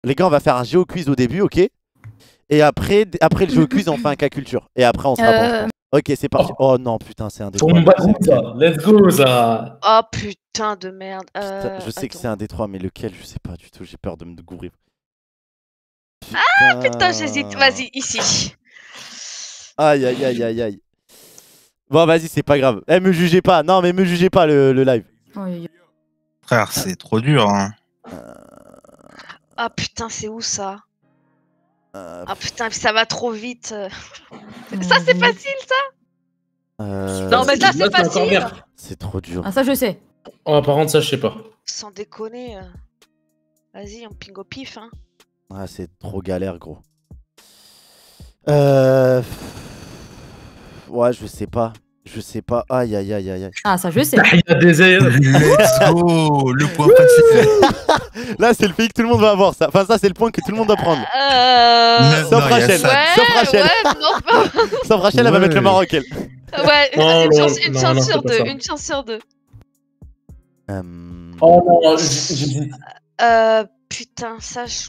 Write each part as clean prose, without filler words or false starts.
Les gars, on va faire un géoquiz au début, ok? Et après le géoquiz, on fait un cas culture. Et après, on se rapproche. Ok, c'est parti. Oh non, putain, c'est un des trois. Let's go, ça. Oh putain de merde. Putain, je sais que c'est un des trois, mais lequel, je sais pas du tout. J'ai peur de me gourir. Ah putain, j'hésite. Vas-y, ici. Aïe, aïe, aïe, aïe, aïe. Bon, vas-y, c'est pas grave. Eh, me jugez pas. Non, mais me jugez pas le live. Frère, c'est trop dur, hein. Ah putain, c'est où ça? Ah putain, ça va trop vite. Ça, c'est facile, ça? Non, mais ça, c'est facile. C'est trop dur. Ah, ça, je sais. Oh, par contre, ça, je sais pas. Sans déconner. Vas-y, on ping au pif, hein. Ah, c'est trop galère, gros. Ouais, je sais pas. Je sais pas. Aïe, aïe, aïe, aïe. Ah, ça, je sais. Il y a des airs. Let's go. Le point facile. Là, c'est le pays que tout le monde va avoir, ça. Enfin, ça, c'est le point que tout le monde doit prendre. Sauf Non, Rachel. Sauf Rachel. Sauf Rachel, elle va mettre le Maroc, elle. Ouais, Oh, une chance sur deux. Une chance sur deux. Oh non, j'hésite. Putain, ça, je...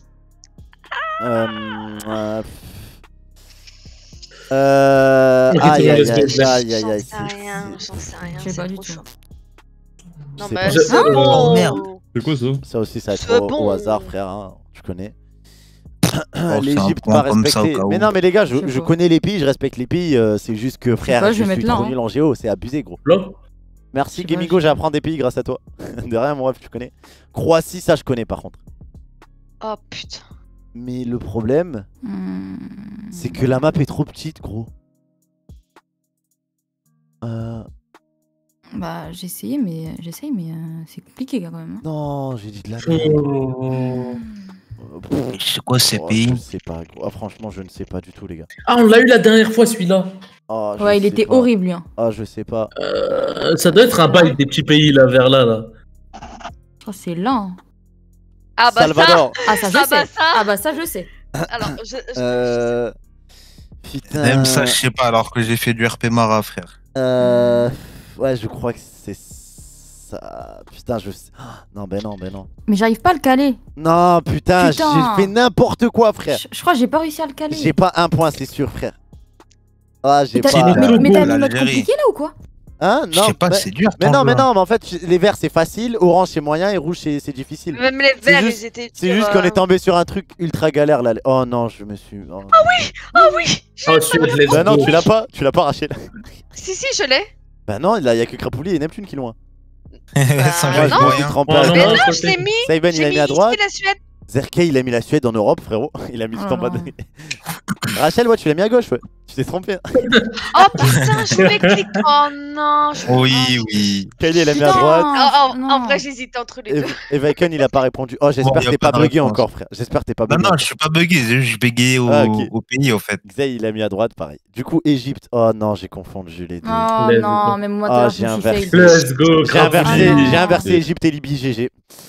Aïe, aïe, aïe, aïe, aïe, aïe. J'en sais rien. Je sais pas du tout. Non, sais mais pas. c'est Oh, bon. merde. C'est quoi ça? Ça aussi, ça va C'est être bon. au hasard, frère. Hein. Je connais. un L'Égypte point pas comme ça, au respecté. cas où. Mais non, mais les gars, Je sais je pas. connais les pays, je respecte les pays. C'est juste que, frère, pas, je je vais suis mettre là, trop hein. nul en géo. C'est abusé, gros. Là? Merci, Je sais Gamigo, pas, j'apprends des pays grâce à toi. De rien, mon ref, tu connais. Croatie, ça, je connais par contre. Oh putain. Mais le problème, c'est que la map est trop petite, gros. Bah, j'essaye, mais c'est compliqué quand même. Non, j'ai dit de la merde. C'est quoi ces pays? Je sais pas, gros. Ah, franchement, je ne sais pas du tout, les gars. Ah, on l'a eu la dernière fois, celui-là. Oh, je Ouais, il sais était pas. horrible, lui. Hein. Ah, je sais pas. Ça doit être un bail des petits pays, là, vers là, là. Oh, c'est lent. Ah bah Salvador. Ah, ça, je Ah sais. bah ça. Ah, bah, ça, je sais. Alors, Putain. Même ça, je sais pas, alors que j'ai fait du RP Mara, frère. Ouais, je crois que c'est ça. Putain, je sais. Non, ben non, ben non. Mais j'arrive pas à le caler. Non, putain, j'ai Putain. fait n'importe quoi, frère. Je crois que j'ai pas réussi à le caler. J'ai pas un point, c'est sûr, frère. Ah, j'ai Mais t'as pas. mais t'as mis le mode l'Algérie. compliqué là ou quoi? Hein? Je Non. sais pas, mais... c'est dur. Mais ton non, jeu, mais hein. non, mais en fait, les verts c'est facile, orange c'est moyen et rouge c'est difficile. même les C'est verts, juste- ils étaient. C'est juste qu'on est tombé sur un truc ultra galère là. Oh non, je me suis. Oh, Ah oui. Oh, celui-là, let's bah non, go. tu l'as pas, Rachel. Si, je l'ai. Bah non, il y a que Crapouli et Neptune qui l'ont. Hein. Sans Bah, jeu de non. Je me moyen. suis trompé. Oh, avec- Mais non, non, je je l'ai mis. Saiban il J'ai a mis à droite. ici la Suède. Zerkay il a mis la Suède en Europe, frérot. Il a mis Oh tout en bas là de... Rachel, ouais, tu l'as mis à gauche, ouais. Tu t'es trompé. Oh putain, je vais cliquer. Oh non. Oui. Kylie, elle a mis à Putain. droite. En Non. vrai, j'hésite entre les deux. Et Vaiken, il a pas répondu. Oh, j'espère Bon, que y a t'es pas pas de bugué réponse. encore, frère. J'espère que t'es pas Non, bugué. non, je suis pas bugué, je bégayais Ah, ok. au pays, au fait. Xay, il a mis à droite, pareil. Du coup, Égypte. Oh non, j'ai confondu les deux. Oh Let's non, go. même moi, Ah, tout à l'heure, je j'ai me suis inversé. fail. Let's go, J'ai Ah, inversé non. Égypte et Libye, GG.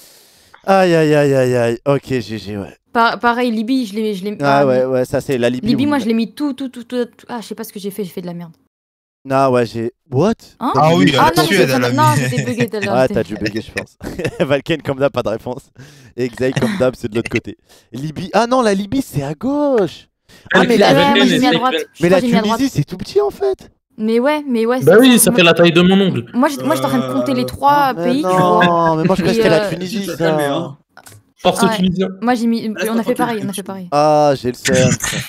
Aïe, aïe, aïe, aïe, aïe. Ok, GG, ouais. Pareil, Libye, je l'ai. Ah ouais, ça c'est la Libye. Libye, où- moi, je l'ai mis tout. Ah, je sais pas ce que j'ai fait de la merde. Ah ouais, j'ai. What? Hein Ah oui, Ah la non, Suède, mais elle a non, mis. c'était bugué tout à l'heure. Ouais, c'était- t'as dû bugger, je pense. Valken, comme d'hab, pas de réponse. Et Xay, comme d'hab, c'est de l'autre côté. Libye. Ah non, la Libye, c'est à gauche. Ah, mais Ouais, la, moi, j'ai mis à Valken, droite. Je mais crois la que j'ai mis à droite. Tunisie, c'est tout petit en fait. Mais ouais. Bah c'est oui, ça Moi- fait la taille de mon ongle. Moi, j'étais en train de compter les trois Mais pays, tu vois. non, mais moi je croyais que c'était la Et, Tunisie. tu ça. calmes, hein. Force Ouais. tunisien. Moi, j'ai mis. Reste On a fait tranquille, pareil, Ah, j'ai le seum.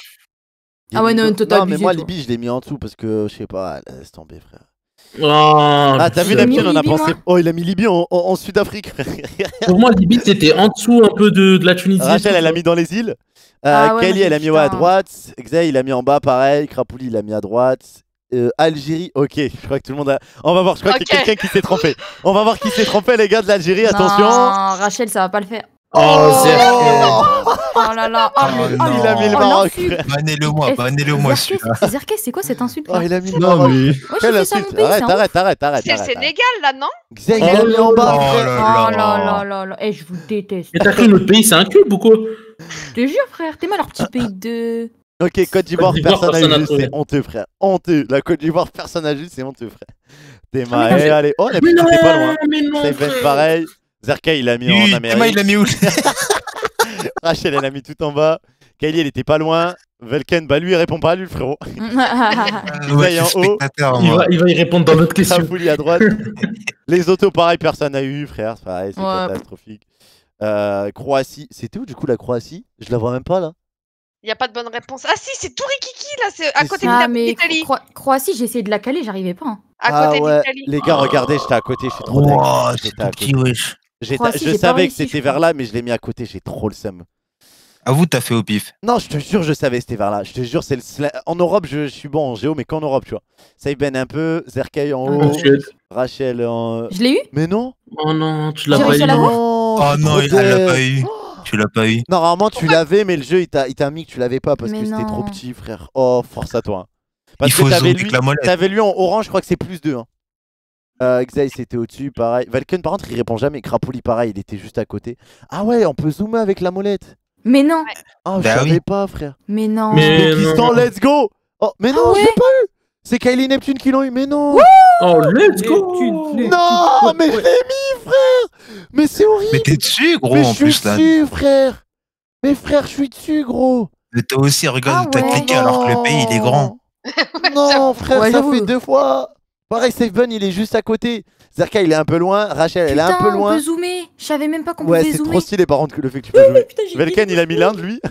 Ah ouais, non, toi, t'as Non, mais abusé, moi, toi. Libye, je l'ai mis en dessous parce que je sais pas, laisse tomber, frère. Oh, Ah, t'as vu J'ai la mis Neptune, on a Libye, pensé. moi. Oh, il a mis Libye en Sud-Afrique, frère. Pour moi, Libye, c'était en dessous un peu de la Tunisie. Rachel, elle a mis dans les îles. Ah ouais, Kelly, moi, elle a j'ai mis ouais, à putain. droite. Xay, il a mis en bas, pareil. Crapouli, il a mis à droite. Algérie, ok, je crois que tout le monde a. On va voir, je crois qu'il y a Ok. quelqu'un qui s'est trompé. On va voir qui s'est trompé, les gars de l'Algérie, attention. Non, Rachel, ça va pas le faire. Oh, Zerkay. Oh là là. Oh, Oh le- non. Il a mis le oh, Maroc, l'insulte. frère. Bannez-le-moi, Eh, bannez-le-moi Zerkay, celui-là. Zerkay, c'est quoi cette insulte Oh, là il a mis le Non, Maroc. mais. Ouais, j'ai Quelle fait ça à mon insulte. pays, Arrête, c'est un arrête, arrête, arrête. C'est le arrête. Sénégal, là, non? Xay, il a mis en bas, Oh frère. là Oh là là là. Eh, je vous déteste. Mais t'as cru notre pays, c'est un cube ou quoi? Je te jure, frère, t'es mal leur petit pays de. Ok, Côte d'Ivoire, Côte d'Ivoire, personne personne n'a n'a vu, trouvé. c'est honteux, frère. Honteux. La Côte d'Ivoire, personne n'a vu, c'est honteux, frère. T'es Ah, mais mal. Allez, oh, la petite, c'était pas loin. mais non, Steven, frère. pareil. Zerkay, il a mis en Oui, Théma, il Amérique. a mis où? Rachel, elle a mis tout en bas. Kylie, elle était pas loin. Velken, bah lui, il répond pas, lui, le frérot. Ouais, je en suis haut. spectateur, moi. Il va y répondre dans notre question. Folie à droite. Les autos, pareil, personne n'a eu, frère. C'est pareil, c'est Ouais. catastrophique. Croatie. C'était où, du coup, la Croatie? Je la vois même pas, là. Il n'y a pas de bonne réponse. Ah si, c'est Tourikiki là, c'est à C'est côté ça. Ah, mais d'Italie. Croatie, j'ai essayé de la caler, j'arrivais pas. Hein. À côté ouais. d'Italie. Les gars, regardez, j'étais à côté, je suis trop dingue. Wow, c'est J'étais tout à petit, côté. wesh. Croatie, Je j'ai pas savais que réussi, c'était je vers crois. là, mais je l'ai mis à côté, j'ai trop le seum. À vous, t'as fait au pif. Non, je te jure, je savais que c'était vers là. Je te jure, c'est en Europe, je suis bon en géo, mais qu'en Europe, tu vois. Saiben un peu, Zerkay en haut, Oh. Suède. Rachel en. Je l'ai eu? Mais non. Oh non, tu l'as J'ai pas réussi à eu. l'avoir. Non, Oh je suis non, trop elle l'a dead. pas eu. Tu l'as pas eu. Normalement, tu l'avais, mais le jeu, il t'a mis que tu l'avais pas parce Mais que c'était non. trop petit, frère. Oh, force à toi. Hein. Parce Il faut que t'avais zoomer lui, avec la molette. t'avais lui en orange, je crois que c'est +2. Hein. Xaï, c'était au-dessus, pareil. Valken, par contre, il répond jamais. Crapouli, pareil, il était juste à côté. Ah ouais, on peut zoomer avec la molette. Mais non. Ah, je Bah savais oui. pas, frère. Mais non. Mais- Pakistan, non. let's go. Oh, mais non, Ah je ouais. l'ai pas eu. C'est Kylie Neptune qui l'ont eu, mais non. Oh, let's go. Non, mais je l'ai mis, frère. Mais c'est horrible. Mais t'es dessus, gros, Mais en je suis plus, là. dessus, frère. Mais frère, je suis dessus, gros. Mais toi aussi, regarde, Ah t'as ouais. cliqué alors que le pays, il est grand. Non, frère, Ouais, ça j'avoue. fait 2 fois. Pareil, Safen, il est juste à côté. Zerka, il est un peu loin. Rachel, elle est un Putain, peu on loin. peut zoomer. Je savais même pas qu'on Ouais, pouvait c'est zoomer. trop stylé par contre que le fait que tu peux jouer. Putain, j'ai Velken, kiffé il a mis l'Inde, lui.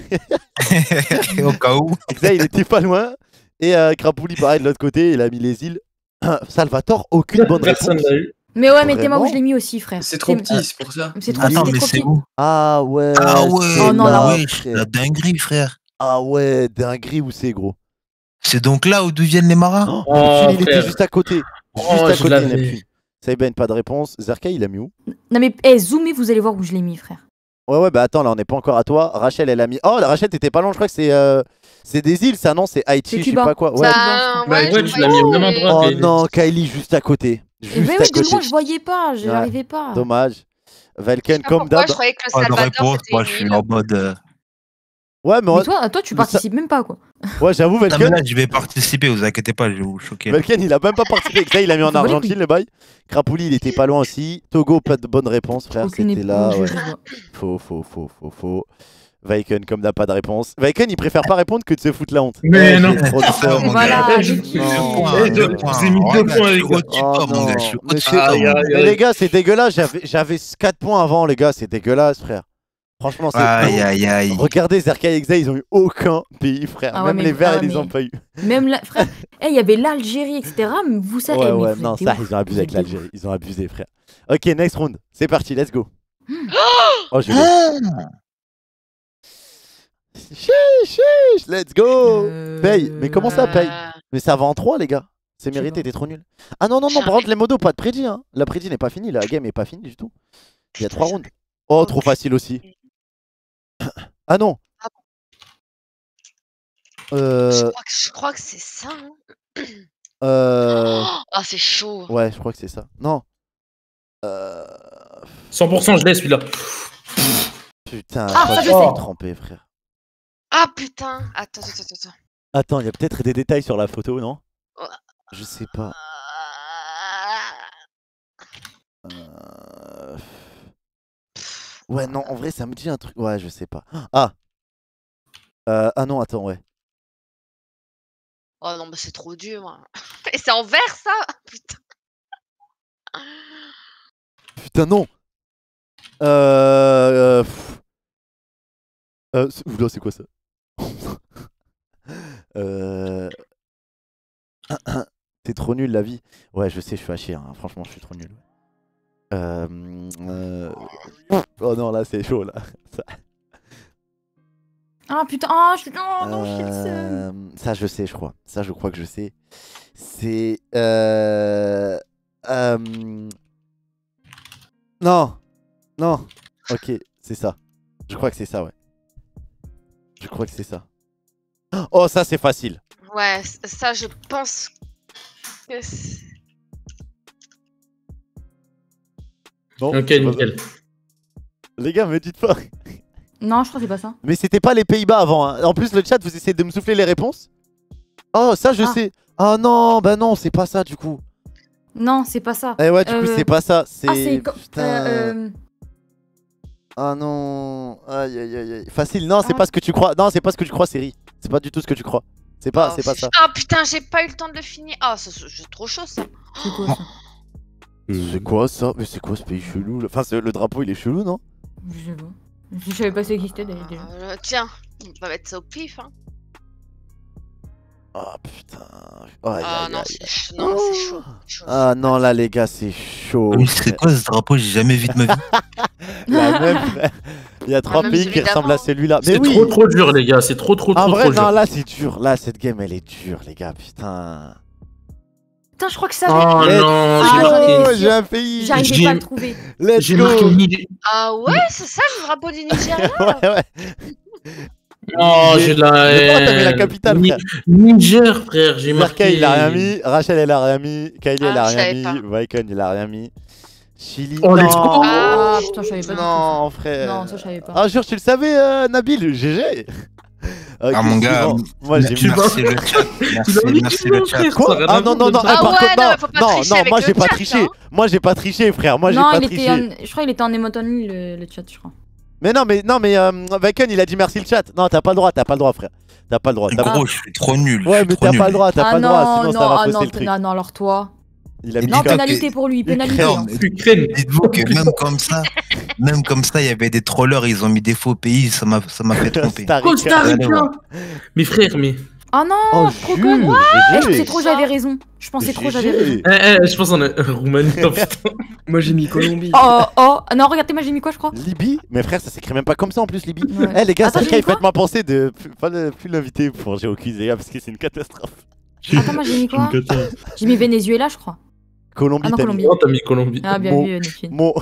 Au cas où. Xa, il était pas loin. Et Crapouli, pareil, de l'autre côté, il a mis les îles. Salvatore, aucune bonne Personne réponse. l'a eu. Mais ouais, mais t'es moi où Vraiment je l'ai mis aussi, frère. C'est trop petit, c'est pour ça. C'est trop Attends, petit, mais trop c'est petit. où? Ah ouais. Ah ouais, c'est Oh non, là, là, wesh, frère. la dinguerie, frère. Ah ouais, dinguerie où c'est, gros. C'est donc là où d'où viennent les marins? Oh, Oh, Neptune, il était frère. juste à côté. Juste Oh, à je côté, l'avais. Neptune. Saiben, pas de réponse. Zerka, il a mis où? Non mais zoomez, vous allez voir où je l'ai mis, frère. Ouais, bah attends, là, on n'est pas encore à toi. Rachel, elle a mis. Oh, la Rachel, t'étais pas loin, je crois que c'est des îles, ça, non? C'est Haïti, C'est je sais Cuba. pas quoi. Ouais. Bah, Ouais, je tu l'as mis au même voyais. endroit. Oh mais- non, Kylie, juste à côté. Et Juste ouais, à ouais, de côté. loin, je voyais pas, je Ouais. n'arrivais pas. Dommage. Je Valken, sais pas comme pourquoi, d'hab. je croyais que le Pas de Salvador réponse, c'était moi une je suis île. en mode. Ouais, mais, Mais toi, tu mais participes même pas, quoi. ouais, j'avoue, Non, mais Valken. là, je vais participer, vous inquiétez pas, je vais vous choquer. Valken, il a même pas participé. Ça, il a mis en Faut voler, Argentine, le bail. Crapouli, il était pas loin aussi. Togo, pas de bonne réponse, frère. Aucune C'était là. éponge, Ouais. je vois. Faux. Vaiken, comme d'hab, pas de réponse. Vaiken, il préfère pas répondre que de se foutre la honte. Mais Eh, non. j'ai trop de seum. mon Voilà, gars. j'ai- Non. Deux Eh, points, je- deux points. j'ai mis Oh, deux là, points, je les suis gars. au-dessus de toi, mon gars, je suis Mais au-dessus de toi, Aïe, mon aïe, gars. Mais les gars, c'est dégueulasse. J'avais 4 points avant, les gars. C'est dégueulasse, frère. Franchement, c'est. Aïe, aïe, aïe. Regardez, Zerka et Exa, ils ont eu aucun pays, frère. Ah ouais, Même mais- les Verts, ah ils les ont mais- pas eu. Même là, frère, il y avait l'Algérie, etc. Mais vous savez, Ouais, mais ouais, vous non, êtes ça, ouf. ils ont abusé avec Vous êtes l'Algérie. Ils ont abusé, frère. Ok, next round. C'est parti, let's go. Oh, je l'ai. Ah, Chiche, let's go. ouf. Paye. Mais comment ça, paye? Euh, Mais ça va en 3, les gars. C'est Je sais mérité, pas. t'es trop nul. Ah non, par contre, les modos, pas de prédit. Hein. La prédit n'est pas finie, la game est pas finie du tout. Il y a 3 rounds. Oh, trop facile aussi. Ah non. Ah Euh. je crois que c'est ça. Hein. Ah, c'est chaud. Ouais, je crois que c'est ça. Non. 100% je l'ai celui-là. Putain, Ah, ça, je me sais. suis trompé, frère. Ah putain. Attends. Attends, il y a peut-être des détails sur la photo, non? Ouais. Je sais pas. Ah. Ouais, non, en vrai, ça me dit un truc. Ouais, je sais pas. Ah. Ah non, attends, ouais. Oh non, mais c'est trop dur. Hein. Et c'est en vert ça. Putain. Putain, non. Oula, c'est quoi ça? T'es trop nul la vie. Ouais, je sais, je suis à chier. Hein. Franchement, je suis trop nul. Oh non, là, c'est chaud là. Ça, Ah putain, ah, oh, non, j'ai le seum. ça, je sais, je crois. Ça, je crois que je sais. C'est. Non. Non. Ok, c'est ça. Je crois que c'est ça, ouais. Je crois que c'est ça. Oh, ça, c'est facile. Ouais, ça je pense que c'est... Non, Ok, c'est pas nickel. ça. Les gars, me dites pas. Non, je crois que c'est pas ça. Mais c'était pas les Pays-Bas avant. Hein. En plus, le chat, vous essayez de me souffler les réponses. Oh, ça, je Ah. sais. Ah non, bah non, c'est pas ça du coup. Non, c'est pas ça. Eh ouais, du coup, c'est pas ça. Ah, c'est Putain. Ah non. Aïe aïe aïe aïe. Facile, non, c'est pas ce que tu crois. Non, c'est pas ce que tu crois, Seri. C'est pas du tout ce que tu crois. C'est pas ça. Ah putain, j'ai pas eu le temps de le finir. Ah, c'est trop chaud ça. C'est quoi ça? C'est quoi ça? Mais c'est quoi ce pays chelou là? Enfin, le drapeau il est chelou, non? Je sais pas. Je savais pas que ça existait d'ailleurs. déjà. Tiens, on va mettre ça au pif. Hein. Ah putain. Aïe, Ah aïe, non, aïe. c'est non, c'est chaud. Ah non, là les gars, c'est chaud. Mais c'est quoi ce drapeau? J'ai jamais vu de ma vie. La même, frère. Il y a 3 même pays celui qui ressemblent à d'avant. celui-là. Mais C'est oui. trop dur, les gars. C'est trop En vrai, non, dur. là c'est dur. Là, cette game elle est dure, les gars. Putain. Putain, je crois que ça. Oh Let's non, Ah, j'ai j'en ai marqué. dit. J'ai un pays. J'arrivais J'ai- pas à le trouver. Let's J'ai go. marqué Niger. Ah ouais, c'est ça le drapeau du Nigeria. Ouais, ouais. Oh, j'ai de la Mais pourquoi t'as mis la haine. capitale, frère? Niger, frère, j'ai Zerka marqué. il a rien mis, Rachel elle a rien mis, Kylie elle a Ah, je rien savais mis, Vaikon il a rien mis, Chili. Oh, let's go. non, Ah putain, je savais pas. du tout non ça. frère. Non, ça je savais pas. Ah jure tu le savais Nabil, GG. Ok, Ah mon gars, suivant. Moi j'ai mis. merci le chat. Merci le chat. Quoi? Ah non non non, Ah par ouais, contre non, mais faut pas non tricher non, avec moi le j'ai pas chat, triché, hein. moi j'ai pas triché frère, moi j'ai Non, pas il triché. était je crois qu'il était en emote only le chat, je crois. Mais Vaikon il a dit merci le chat. Non t'as pas le droit frère, t'as pas le droit. Gros, je suis trop nul. Ouais mais t'as pas le droit, t'as pas le droit, sinon ça va ah fausser non, le truc. non, alors toi. Il a mis Non, Ukraine. pénalité pour lui, pénalité. Non, hein. mais Ukraine. dites-vous que même comme ça, il y avait des trollers, ils ont mis des faux pays, ça m'a fait tromper. Costa Rica. Mes frères, mais. Ah non, Oh trop jure, con. Je GG. pensais trop, j'avais raison. Je pensais trop, j'avais raison. Je pense en Roumanie. Oh, putain. Moi j'ai mis Colombie. Oh, non, regardez, moi j'ai mis quoi, je crois? Libye? Mais frère, ça s'écrit même pas comme ça en plus, Libye. Ouais. Eh les gars, Attends, j'ai Zerka, mis quoi faites-moi penser de plus l'inviter pour GeoQuiz, les gars, parce que c'est une catastrophe. Attends, moi j'ai mis quoi? J'ai mis Venezuela, je crois. Colombie, Ah non, t'as Colombie. mis. Oh, t'as mis Colombie. Ah, bien Bon. vu, Neptune. Mon.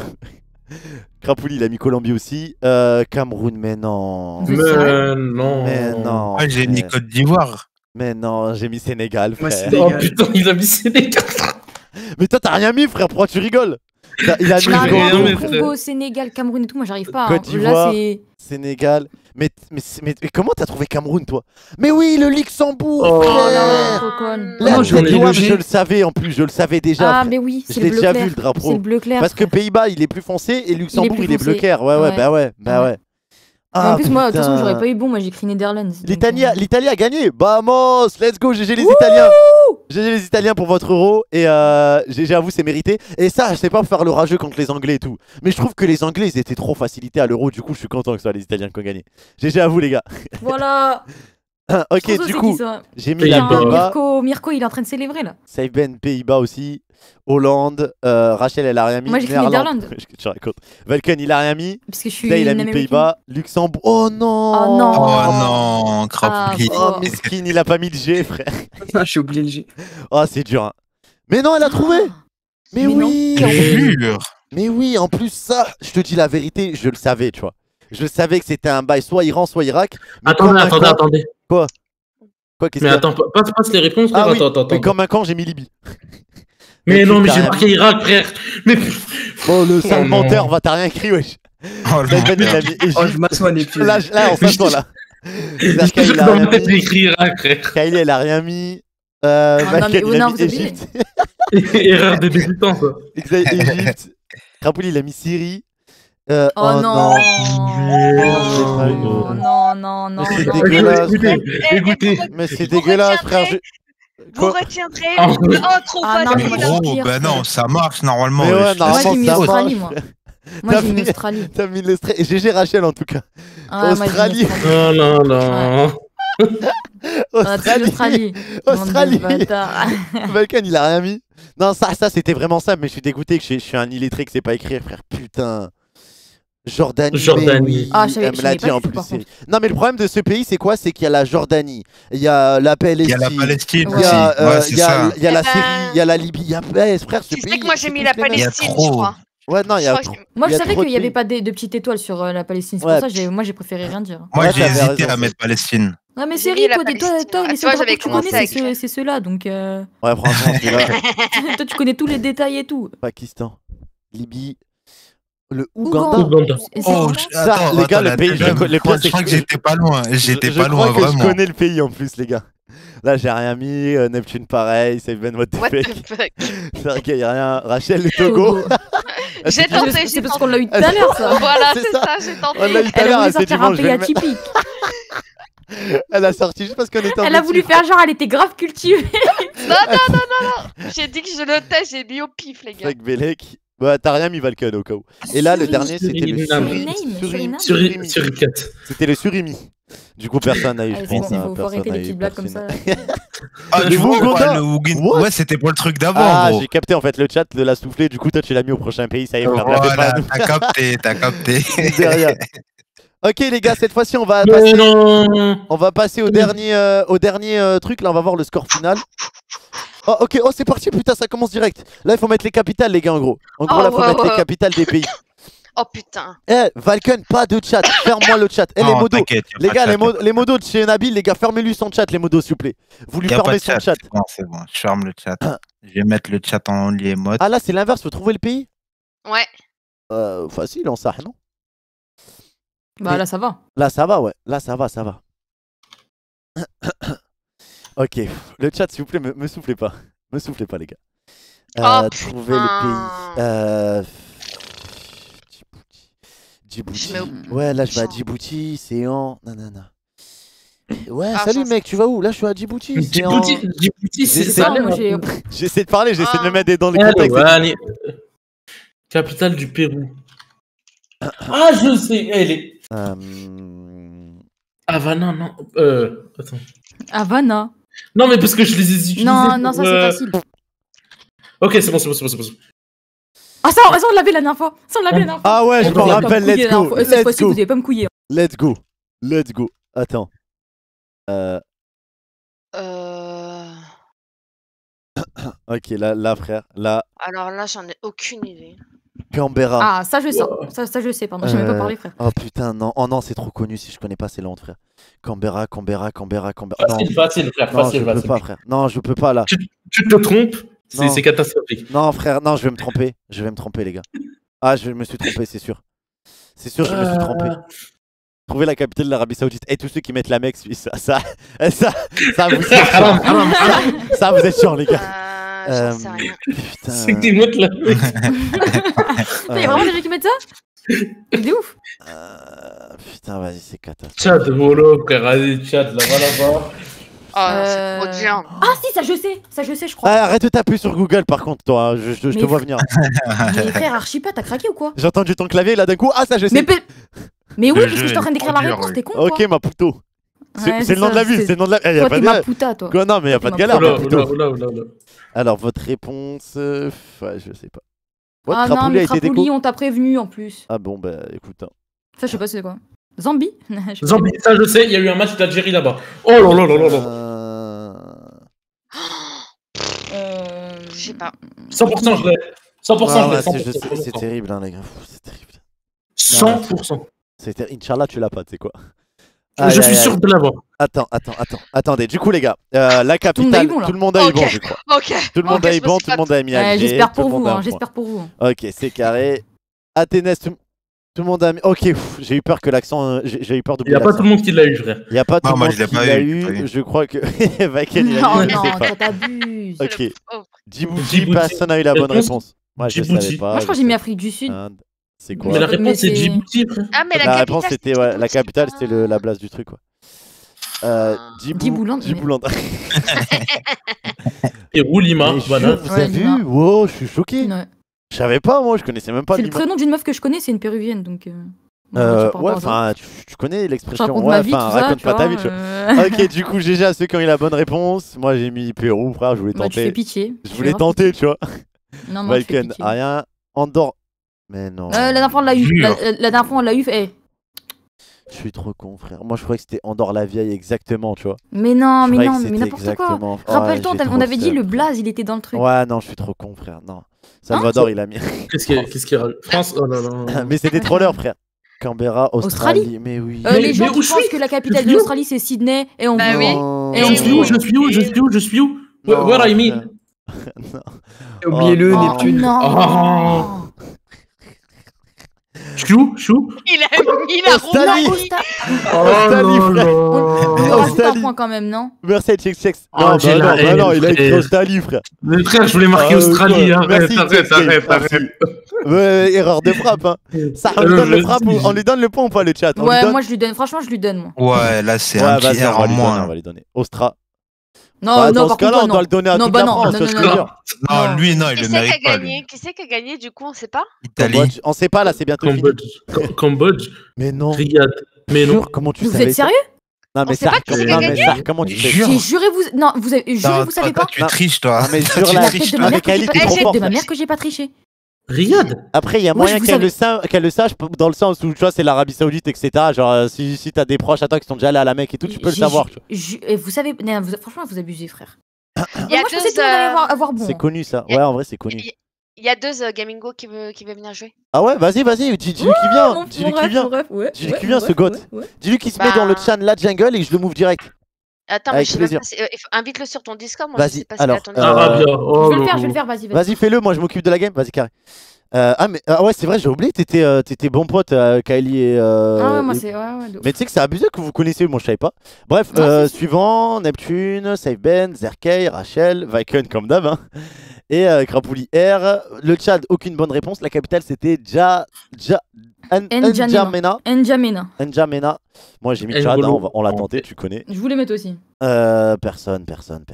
Crapouli, il a mis Colombie aussi. Cameroun, mais non. Mais sérieux non. Mais non. Moi, j'ai mis frère. Côte d'Ivoire. Mais non, j'ai mis Sénégal, Moi, frère. c'est- Oh Sénégal. putain, il a mis Sénégal. Mais toi, t'as rien mis, frère, pourquoi tu rigoles? Il a mis Je Non, vais le rien Congo, mettre. frère. Congo, Sénégal, Cameroun et tout, moi j'arrive pas. Côte Là, d'Ivoire. c'est. Sénégal. Mais comment t'as trouvé Cameroun, toi? Mais oui, le Luxembourg, Oh. Oh là frère. là, trop conne. La Non, j'en ai tête noire, logé. je le savais en plus, je le savais déjà. Ah, frère. mais oui, Je c'est l'ai le bleu déjà clair. vu, le drapeau. C'est le bleu clair. Parce que frère. Pays-Bas, il est plus foncé et Luxembourg, plus il est bleu foncé. clair. Ouais, Ouais. bah ouais. Ouais. Et en plus, moi, de toute façon, putain. j'aurais pas eu bon, moi j'ai écrit Netherlands. donc, L'Italie a gagné. Vamos, let's go, GG les Italiens. GG les Italiens pour votre euro. Et GG à vous, c'est mérité. Et ça, je sais pas pour faire le rageux contre les Anglais et tout. Mais je trouve que les Anglais, ils étaient trop facilités à l'euro. Du coup, je suis content que ce soit les Italiens qui ont gagné. GG à vous, les gars. Voilà. Ok, François, du c'est coup, qui, ça? j'ai mis Pays-Bas. la Pays-Bas. Mirko, il est en train de célébrer là. Saïben, Pays-Bas aussi. Hollande. Rachel, elle a rien mis. Moi, j'ai écrit Néerlande. Netherlands. Qu'est-ce que tu racontes? Valken, il a rien mis. Parce que je suis. Là, il a mis une Américaine. Pays-Bas. Luxembourg. Oh non. Oh non. Oh non, Crapouli. Oh, miskin, il a pas mis le G, frère. Ah, j'ai oublié le G. Oh, c'est dur. Hein. Mais non, elle a trouvé. Mais Mais non. oui. Jure. Mais oui, en plus, ça, je te dis la vérité, je le savais, tu vois. Je savais que c'était un bail soit Iran, soit Irak. Mais comme un con- Attendez. Quoi, qu'est-ce Mais qu'il y a? attends, passe les réponses. Ah frère. oui, Attends. mais comme un camp, j'ai mis Libye. Mais non, mais t'as j'ai rien marqué Irak, frère. Mais. Oh, le sale non. menteur, va, t'as rien écrit, wesh. Oh Saïben, il a merde. mis Oh, je Égypte. m'assois les pieds. Là, on s'assoit, là. Zerka, il a Dans rien ma tête, j'ai mis. écrit Irak, frère. Kylie, elle a rien mis. non, Valken, mais- il a non, mis vous abusez. Égypte. Erreur de débutant, ça. Égypte. Crapouli, il a mis Syrie. Oh non. Oh, Non. Mais c'est dégueulasse, frère. Écoutez. Mais c'est Vous dégueulasse, frère. retiendrez- Vous Quoi retiendrez. Ah, Oh, trop Ah, non, mais facile. moi, Oh, pire, bah frère. non, ça marche normalement. Mais ouais, wesh. normalement, Moi j'ai mis ça Australie, marche. moi. Moi T'as j'ai mis mis- Australie. T'as mis l'Australie. Et GG Rachel, en tout cas. Ah, moi, j'ai mis Australie. Oh non, non. Ah, c'est l'Australie. Australie. Bande de bâtards. Valken, il a rien mis. Non, ça c'était vraiment ça, mais je suis dégoûté que je suis un illettré que c'est pas écrit, frère. Putain. Jordanie. Jordanie. mais oui, Ah, je savais- elle me je l'a savais dit pas en du tout, plus. par c'est- Non, mais le problème de ce pays, c'est quoi? C'est qu'il y a la Jordanie, il y a la Il y Palestine, a la Palestine il aussi. y a, Ouais, c'est ça. il y a la Eh ben, Syrie, il y a la Libye. Il y a... Eh, frère, ce Tu pays. sais que moi j'ai c'est mis tous la les mêmes. Il y a Palestine, je trop. crois. Ouais, non, il y a Je crois trop. Moi il y je a savais trop qu'il y avait pays. pas de petites étoiles sur la Palestine. C'est Ouais. pour ça que moi j'ai préféré rien dire. Moi, Ouais, j'ai t'avais hésité raison. à mettre Palestine. Ouais, mais J'ai c'est mis la toi, Palestine. toi, Ah, les tu vois, seuls j'avais drapeaux que tu commencé connais, avec ça. c'est ceux-là. Donc, Ouais, franchement, c'est là. toi, tu connais tous les détails et tout. Pakistan, Libye, le Ouganda. Ouganda. Et c'est Oh, Ouganda Ça, attends, les gars, attends, le la pays, deuxième, les je points, crois que j'étais pas loin. J'étais Je pas crois loin, que vraiment. je connais le pays en plus, les gars. Là, j'ai rien mis. Neptune, pareil. Saïben, what the What the fuck. fuck. C'est vrai qu'il y a rien. Rachel, le Togo. J'ai tenté, C'est parce qu'on l'a eu tout à l'heure, ça. Voilà, C'est c'est ça. ça, j'ai tenté. On l'a eu tout à Elle l'heure, a elle voulu s'est dit sortir un bon, je pays vais le mettre. atypique. Elle a sorti juste parce qu'on était en Elle a voulu faire genre, elle était grave cultivée. Non. J'ai dit que je le tais, j'ai mis au pif, les gars. Avec Belek. Bah, t'as rien mis Valken au cas où. Et là, le dernier, c'était le Suriname. Suriname. Suricat. C'était le surimi. Du coup, personne n'a eu, je Allez, c'est pense. bon, hein, faut personne arrêter n'a les eu, petites blagues comme personne ça. n'a- Ah, Le tu vois, Ouganda. le Ouganda. What Ouais, c'était pour le truc d'avant, Ah, gros. j'ai capté en fait le chat de l'a soufflé. Du coup, toi, tu l'as mis au prochain pays. Ça y est, frère. la fais pas à Voilà, nous. t'as capté, t'as capté. C'est rien. Ok, les gars, cette fois-ci, on va Mais passer. non. On va passer au dernier truc. Là, on va voir le score final. Oh, ok, oh, c'est parti, putain, ça commence direct. Là, il faut mettre les capitales, les gars, en gros. En gros, Oh, là, il faut ouais, mettre les ouais. capitales des pays. Oh putain. Eh, Valken, pas de chat. Ferme-moi le chat. Eh, les Non, modos. t'inquiète, y a Les pas gars, de chat, les modos de chez Nabil, les gars, fermez-lui son chat, les modos, s'il vous plaît. Vous lui y a pas fermez de son chat. chat. Non, c'est bon, je ferme le chat. Je vais mettre le chat en only emote. Ah, là, c'est l'inverse, faut trouver le pays. Ouais. Facile, en ça, non? Bah là, ça va. Là, ça va, ouais. Là, ça va, ça va. Ok, le chat, s'il vous plaît, me soufflez pas. Me soufflez pas, les gars. Oh, Trouver le pays. Djibouti. Je mets au- Ouais, là, je vais à Djibouti, c'est en... Nanana. Ouais, Ah, salut ça, mec, tu vas où? Là, je suis à Djibouti. c'est en- Djibouti, c'est C'est ça. ça, moi, j'ai- J'essaie de parler, j'essaie de me Ah. mettre dans les Allez, contextes. allez. Capitale du Pérou. Ah, je sais. Elle est. Havana, non. Attends. Havana. Non, mais parce que je les ai utilisés. Non, ça pour, c'est facile. Ok, c'est bon, c'est bon, c'est bon, c'est bon. Ah, ça, on l'avait la dernière fois. Ça, on l'avait la dernière fois. Ah ouais, je On m'en vous a Vous avez rappelle, pas me couiller let's la dernière go. fois. Cette Let's fois-ci, go. vous avez pas me couiller. Let's go. Let's go. Attends. Ok, là, frère. Là, Alors là, j'en ai aucune idée. Canberra. Ah, ça, je sais. Ça, je sais, pardon. J'ai même pas parlé, frère. Oh putain, non. Oh non, c'est trop connu. Si je connais pas, c'est lente, frère. Canberra. Non, Facile, facile, frère. non, Facile, je peux facile. pas, frère. Non, je peux pas, là. Tu te trompes, Non. c'est catastrophique. Non, frère, non, je vais me tromper. Je vais me tromper, les gars. Ah, je me suis trompé, c'est sûr. C'est sûr, je me suis trompé. Trouver la capitale de l'Arabie Saoudite. Et tous ceux qui mettent la Mecque, ça, vous êtes chiants. Ça, vous êtes chiants, les gars. J'en sais rien. Putain. C'est que t'es moite là. Putain, y'a vraiment des gens qui mettent ça? C'est ouf. Putain, vas-y, c'est catastrophique. Tchad, voilà, frère, allez, Tchad, là, là-bas. Oh, c'est trop dur. Ah, si, ça, je sais. Ça, je sais, je crois. Ah, arrête de taper sur Google, par contre, toi. Je te Mais vois venir. Mais frère, Archipel, t'as craqué ou quoi? J'ai entendu ton clavier, là, d'un coup. Ah, ça, je sais. Mais oui, Le parce que jeu, j'étais en train il est d'écrire trop la dur, réponse, ouais. t'es con quoi? Ok, ma puto. Ouais, C'est le nom de la ville, c'est le nom de la... Eh, y a Toi, pas t'es de... ma puta, toi. Quoi, non, mais y a pas de galère, Oula, ma puto. Oula. Alors, votre réponse... Ouais, je sais pas. What, Ah non, Trapoli a mais été déco Trapoli, on t'a prévenu en plus. Ah bon, bah, écoute. Hein. Ça, je sais pas c'est quoi. Zambie? Je sais pas. Zambie, ça je sais, il y a eu un match d'Algérie là-bas. Oh là là là là là. Je sais pas. 100% je l'ai. 100% Ah, je l'ai. ouais, 100%. c'est terrible, hein, les gars. Pff, c'est terrible. 100%. Inch'Allah, tu l'as pas, tu sais quoi. Je suis sûr de l'avoir. Attendez, du coup, les gars, la capitale, bon, là. tout le monde a eu Ok. bon, je crois. Ok. Tout le monde Ok, a je eu me bon, suis tout le monde a mis Ouais, Alger. j'espère tout pour le monde vous, a un hein, point. j'espère pour vous. Ok, c'est carré. Athénès, tout le monde a mis. Ok, j'ai eu peur que l'accent. J'ai eu peur Il d'oublier n'y a pas l'accent. tout le monde qui l'a eu, frère. Il n'y a pas tout Non, le moi, monde je l'ai qui pas l'a eu, eu. Je crois que. Vaken, il a Non, eu, je sais non, pas. toi t'abuses. Ok. Le pauvre. Djibouti, personne n'a eu la bonne Réponse réponse. Moi, je Djibouti. savais pas. Moi, je crois que j'ai mis Afrique du Sud. Inde. C'est quoi Mais la Mais réponse c'est c'est- Djibouti, frère. Ah, mais La réponse capitale, c'était ouais, la capitale c'était la place du truc quoi. Djibouland, mais- Djibouland. Pérou, Lima, Mais voilà. vous Ouais, avez Lima. vu? Wow, je suis choqué. Ouais. Je savais pas moi, je connaissais même pas C'est le Lima. prénom d'une meuf que je connais, c'est une péruvienne donc. Moi, je sais pas Ouais, encore ça. enfin, tu connais Je l'expression. raconte Ouais, ma vie, tout enfin, ça. raconte tu pas ta vie. vois, Tu vois. Ok, du coup, GG à ceux qui ont eu la bonne réponse. Moi, j'ai mis Pérou, frère, je voulais Bah, tu fais tenter. pitié. Je voulais tenter, tu vois. Non, moi, je fais Valken, pitié. rien. Andorre. Mais non. La dernière fois, on l'a eu. Jure. La dernière fois, on l'a eu. Eh. Je suis trop con, frère. Moi, je croyais que c'était Andorre la vieille, exactement, tu vois. Mais non, Je mais croyais non, que mais c'était n'importe quoi. exactement- Ouais, Rappelle-toi, j'ai on trop avait dit seum. le blaze, il était dans le truc. Ouais, non, je suis trop con, frère. Non. Salvador, il a mis. Qu'est-ce qu'il y a France, oh là là. Mais c'est des trollers, frère. Canberra, Australie. Australie Mais oui. Les gens mais qui où je pensent suis que la capitale Je de suis où l'Australie c'est Sydney et on Bah vous- oui. Non. Et Je on suis où Je suis où Non, Where I mean frère. Oubliez-le, Oh, Neptune. non. Oh. Chou Il a mis la Australie. Roumanie. Australie, frère. On me rajoute un Australie. point quand même, non? Merci, check. Oh, Non, j'ai la haine, il a écrit frère. Australie, frère. Mais frère, je voulais marquer Australie. quoi. Arrête, Merci, arrête. merci. Ouais, erreur de frappe, hein. Ça, on lui donne le frappe, on lui donne le point ou pas, le chat? On lui Ouais, donne moi je lui donne, franchement, je lui donne, moi. Ouais, là, c'est Ouais, un petit vas-y, R on va en lui donner, on moins. va lui donner. Austra. Non, Bah, non, dans ce par cas-là, contre, on doit le donner à non, toute bah la non, France, non, tu vois ce que non, je veux non. dire. Non, lui, non, il Qui le c'est qui a mérite pas, lui. gagné? Qui c'est qui a gagné du coup, on sait pas? Italie. Cambodge. On sait pas, là, c'est bientôt fini. Cambodge. Mais non. Riyad. Mais non. Jure, comment tu Vous savais êtes ça? sérieux? Non, mais sait pas ça, qui c'est qui a non, mais gagné ça, comment tu sais? Jure. J'ai juré, non, vous avez, juré, Non, vous savez toi, pas? tu triches, toi. Non, mais Toi, sur tu la La triches, tête de toi. ma mère Avec que j'ai Ali, pas t'es trop triché. fort. De ma mère que j'ai pas triché. Riyad. Après, il y a Oui, moyen vous qu'elle le sache dans le sens où tu vois, c'est l'Arabie Saoudite, etc. Genre, si t'as des proches à toi qui sont déjà allés à la Mecque et tout, tu peux le savoir. Tu vois. Et vous savez, non, franchement, vous abusez, frère. Il y a Moi, je pensais deux, tout le monde allait avoir bon. C'est connu ça. Y a- Ouais, en vrai, c'est connu. il y a deux Gamingo qui veut venir jouer. Ah ouais, vas-y, dis-lui qui vient. Dis-lui qui vient. ouais. Dis-lui qui vient, ce goth. Dis-lui qu'il se met Bah. dans le chan la jungle et je le move direct. Attends, mais Avec je sais même plaisir. pas si- invite-le sur ton Discord, moi Vas-y, je sais pas si alors, t'as ton Arabia. Je Oh, vais le faire, vas-y. Vas-y, fais-le, moi je m'occupe de la game. Vas-y, carré. Ouais, c'est vrai, j'ai oublié, t'étais bon pote, Kylie et. Ah ouais, moi et- c'est. Ouais, de ouf. Mais tu sais que c'est abusé que vous connaissez, moi je savais pas. Bref, Non, si. suivant, Neptune, SafeBen, Zerkei, Rachel, Viken comme d'hab, hein. Et Crapouli R. Le Tchad, aucune bonne réponse. La capitale c'était N'Djamena. N'Djamena. Moi j'ai mis Tchad, hein, N'Golo. on l'a tenté, tu connais. Je voulais mettre aussi. Personne.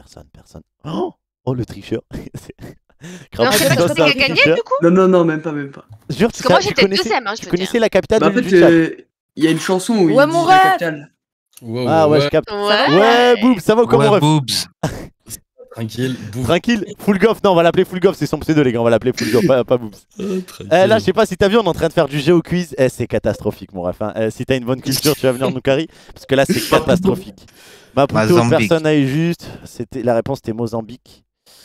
Oh le tricheur. Non, c'est pas toi, qui c'est un a gagné tricheur. du coup? Non, même pas. Jure, Parce que moi tu j'étais connaissais, deuxième, hein, je tu veux dire. connaissais la capitale Bah, en du fait, Tchad. il y a une chanson où il Ouais, dit mon la rêve. capitale. Ah ouais, je capte. Ouais, Boobs, ça va ou comment Ouais, ref boobs. Tranquille, bouffe. Tranquille, Full Goff, non, on va l'appeler Full Goff, c'est son pseudo, les gars, on va l'appeler Full Goff, pas Boobs. Là, je sais pas si t'as vu, on est en train de faire du Géo Quiz. C'est catastrophique, mon ref. Hein. Si t'as une bonne culture, tu vas venir nous carry. Parce que là, c'est catastrophique. Maputo, Mozambique. personne n'a eu juste. La réponse était Mozambique.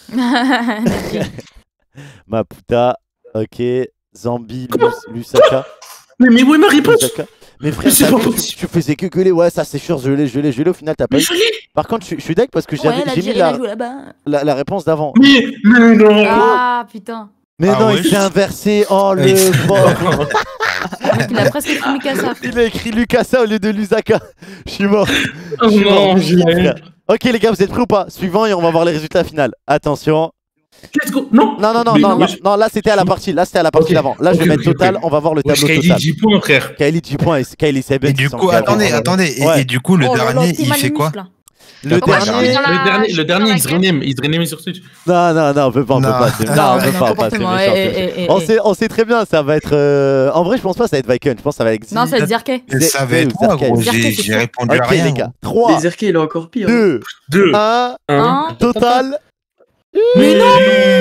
Maputa, ok. Zambi, Lusaka. Mais où est ma réponse? Lusaka. Mais frère, Mais c'est t'as pas vu, possible. tu faisais que gueuler. Ouais, ça c'est sûr, je l'ai. Au final, t'as pas eu. Par contre, je suis deck parce que j'ai mis l'Algérie joue là-bas. la réponse d'avant. Mais non. Ah putain. Mais Ah non, ouais, il s'est inversé. Oh le pauvre. Il a presque écrit Mikasa. Il a écrit Lucasa au lieu de Lusaka. Je suis mort. Oh non, j'ai la haine. Ok les gars, vous êtes prêts ou pas? Suivant et on va voir les résultats finales. Attention. Let's go. Non. Non, là c'était à la partie. Là c'était à la partie Ok. d'avant. Là je vais Ok, mettre ok, total. ok. On va voir le Wesh, tableau Kylie, total. 10 points, frère. Kylie 10 points et Kylie Seben. Et du coup, attendez. Ouais. Et du coup, le Oh là là, dernier, t'es il mal fait les quoi? muscles, là. Le Pourquoi je dernier. suis dans la- Le dernier, dans la il se rename sur Switch. Non, on peut pas. Non. Non, on peut pas. Comportement, C'est méchant. On sait très bien, ça va être. En vrai, je pense pas que ça va être Viken. Je pense que ça va être. Non, ça va être Zerkei. Ça va être moi, gros. J'ai répondu à Ok, rien. les gars. 3, Les Zerkei, il est encore pire. 2, 2, 1. 1. Total. Mais non.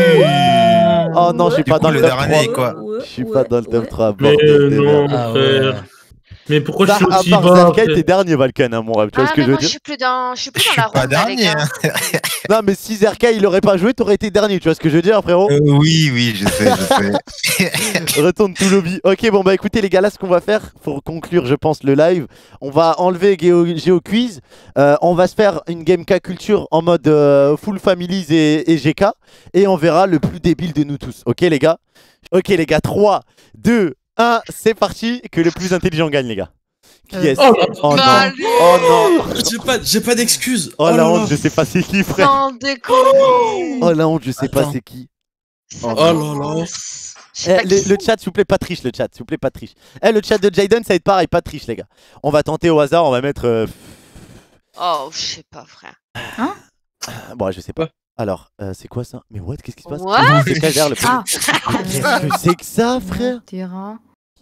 Oh non, je suis Du pas coup, dans le le top dernier, 3. quoi. Je suis pas dans le top 3. Mais Bordel de non, merde. Ah frère. Mais pourquoi je Ça, suis à aussi part bas? Zerkei, frère t'es dernier, Valken, hein, mon rêve. Tu vois Ah, ce que mais je veux moi je dire? suis plus dans Je la suis pas ronde, là, les dernier. gars. Hein. Non, mais si Zerkei il aurait pas joué, t'aurais été dernier. Tu vois ce que je veux dire, frérot? Oui, je sais. Retourne tout lobby. Ok, bon bah écoutez les gars, là ce qu'on va faire pour conclure, je pense, le live, on va enlever Géo Quiz. On va se faire une game K culture en mode full families et GK. Et on verra le plus débile de nous tous. Ok les gars? Ok les gars, 3, 2, 1, c'est parti. Que le plus intelligent gagne les gars. Qui est-ce? Oh non. Allez. Oh non. J'ai pas d'excuses. Oh la honte, je sais pas c'est qui frère. Sans déconner. Oh la honte, je sais pas Attends. c'est qui. Ça Oh là commence. Je sais pas qui Le chat, s'il vous plaît, pas triche, le chat, s'il vous plaît, pas triche. Le chat de Jaden, ça va être pareil, pas triche, les gars. On va tenter au hasard, on va mettre. Oh, je sais pas, frère. Bon, je sais pas. Ouais. Alors, c'est quoi ça? Mais what? Qu'est-ce qui se passe? What? C'est quel derrière le Ah. Qu'est-ce que c'est que ça, frère? Terra.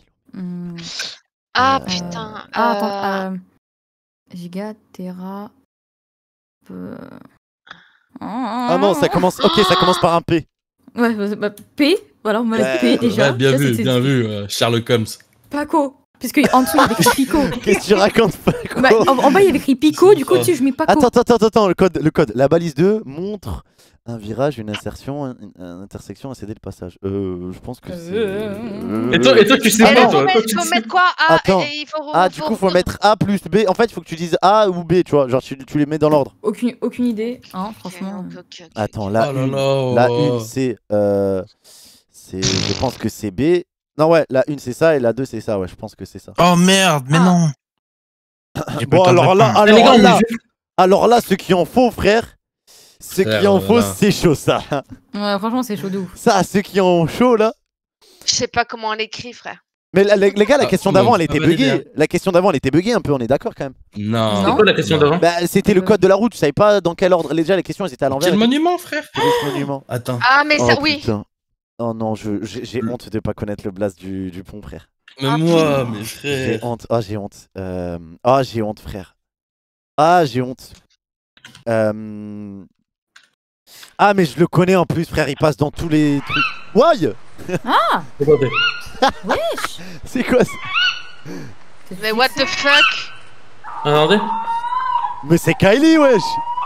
Ah, putain. Attends. Giga, Terra. Ah non, ça commence. Ok, ça commence par un P. Ouais, bah, P. Voilà, on m'a dit P déjà. Ouais, bien Ça, vu, c'est- bien vu, Sherlock Holmes. Paco. Puisque en dessous il y avait écrit Pico. Qu'est-ce que tu racontes, Paco? Bah, en bas il y avait écrit Pico, du coup dessus je mets Paco. Attends, le code. La balise 2 montre un virage, une insertion, une intersection, à céder le passage. Je pense que c'est. Et toi, tu sais Et pas, là, toi. faut mettre quoi? Ah, Attends. et il faut. Du coup, faut mettre A plus B. En fait, il faut que tu dises A ou B, tu vois. Genre, tu les mets dans l'ordre. Aucune idée, hein, franchement. Ok. Attends, là, Oh là là. la une, c'est. Je pense que c'est B. Non, ouais, la une, c'est ça et la 2, c'est ça. Ouais, je pense que c'est ça. Oh merde, mais non. Bon, alors là, Les gars, on est alors là, ceux qui en font, frère, ceux qui en font, voilà. c'est chaud, ça. Ouais, franchement, c'est chaud de ouf. Ça, ceux qui en chaud, là. Je sais pas comment on l'écrit, frère. Mais les gars, la Ah, question on d'avant, peut elle pas était valider, buggée. La question d'avant, elle était buggée un peu, on est d'accord quand même. Non. C'est quoi la question d'avant? Bah, c'était le code de la route, je savais pas dans quel ordre. Déjà, les questions, elles étaient à l'envers. Quel monument, frère? Quel monument. Attends. Ah, mais ça, Oh, oui. putain. Oh non, j'ai honte de pas connaître le blast du pont, frère. Mais Ah, moi, mes J'ai frères. honte. Ah, j'ai honte. Ah, j'ai honte, frère. Ah, j'ai honte. Ah, mais je le connais en plus, frère. Il passe dans tous les trucs. Why? Wesh. C'est quoi ça? Mais what the fuck? Attendez. Mais c'est Kylie, wesh.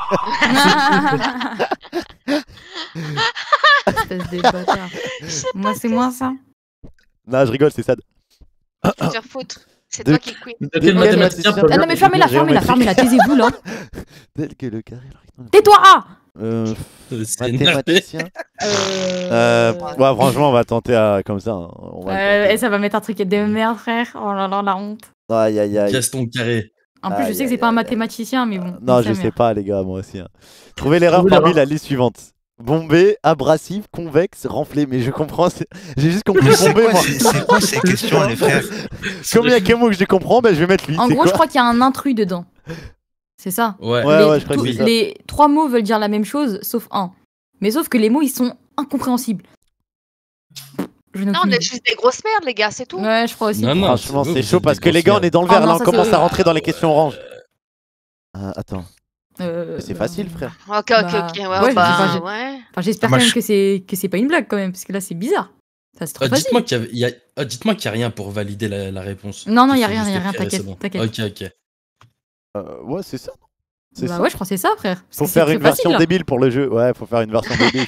Espèce de bâtard. Moi, c'est moi ça. Non, je rigole, c'est sad. Je vais faire foutre. C'est De- toi qui queen. De quel Quel mathématicien mathématicien Ah non, mais fermez-la, Géométrique. fermez-la, taisez-vous là. Tel que le carré. le rectangle. Tais-toi, ah. C'est énervé. Mathématicien. Ouais, franchement, on va tenter comme ça. Hein. On va le Et tenter. ça va mettre un truc de merde, frère. Oh là là, la honte. Aïe, aïe, aïe. Gaston Carré. En plus, je Aïe, sais que c'est aïe, pas un aïe, mathématicien, mais bon. Non, sa je mère. sais pas, les gars, moi aussi. Hein. Trouvez l'erreur Trouvez parmi l'erreur. la liste suivante. Bombé, abrasif, convexe, renflé. Mais je comprends. J'ai juste compris Mais c'est bombé, quoi, moi. c'est quoi ces questions, les frères? Comme il y a qu'un mot que je comprends, ben je vais mettre lui. En c'est gros, quoi je crois qu'il y a un intrus dedans. C'est ça. Ouais. Ouais, les, ouais, je crois que c'est ça. les 3 mots veulent dire la même chose, sauf un. Mais sauf que les mots, ils sont incompréhensibles. Je n'ai Non, on aucune est idée. juste des grosses merdes, les gars, c'est tout. Ouais, je crois aussi. Non, non, Franchement, beau, c'est vous chaud êtes parce des que les gars, on grosses est dans le Ah vert. non, Là, on ça, commence c'est- à rentrer dans les questions oranges. Attends, c'est Bah, facile, frère. Ok, ok, Bah, ok. Ouais, ouais, bah, enfin, ouais. Enfin, j'espère Ah, moi, quand même je- que c'est pas une blague quand même, parce que là, c'est bizarre. Ça, c'est trop facile. Dites-moi qu'il y a, dites-moi qu'il y a rien pour valider la réponse. Non, non, Il y a faut rien, juste y a rien, écrire et c'est t'inquiète, bon. t'inquiète. Ok. Ouais, c'est ça. C'est Bah ça. ouais, je crois que c'est ça, frère. Parce Faut que c'est faire très une version facile, là. débile pour le jeu. Ouais, faut faire une version débile.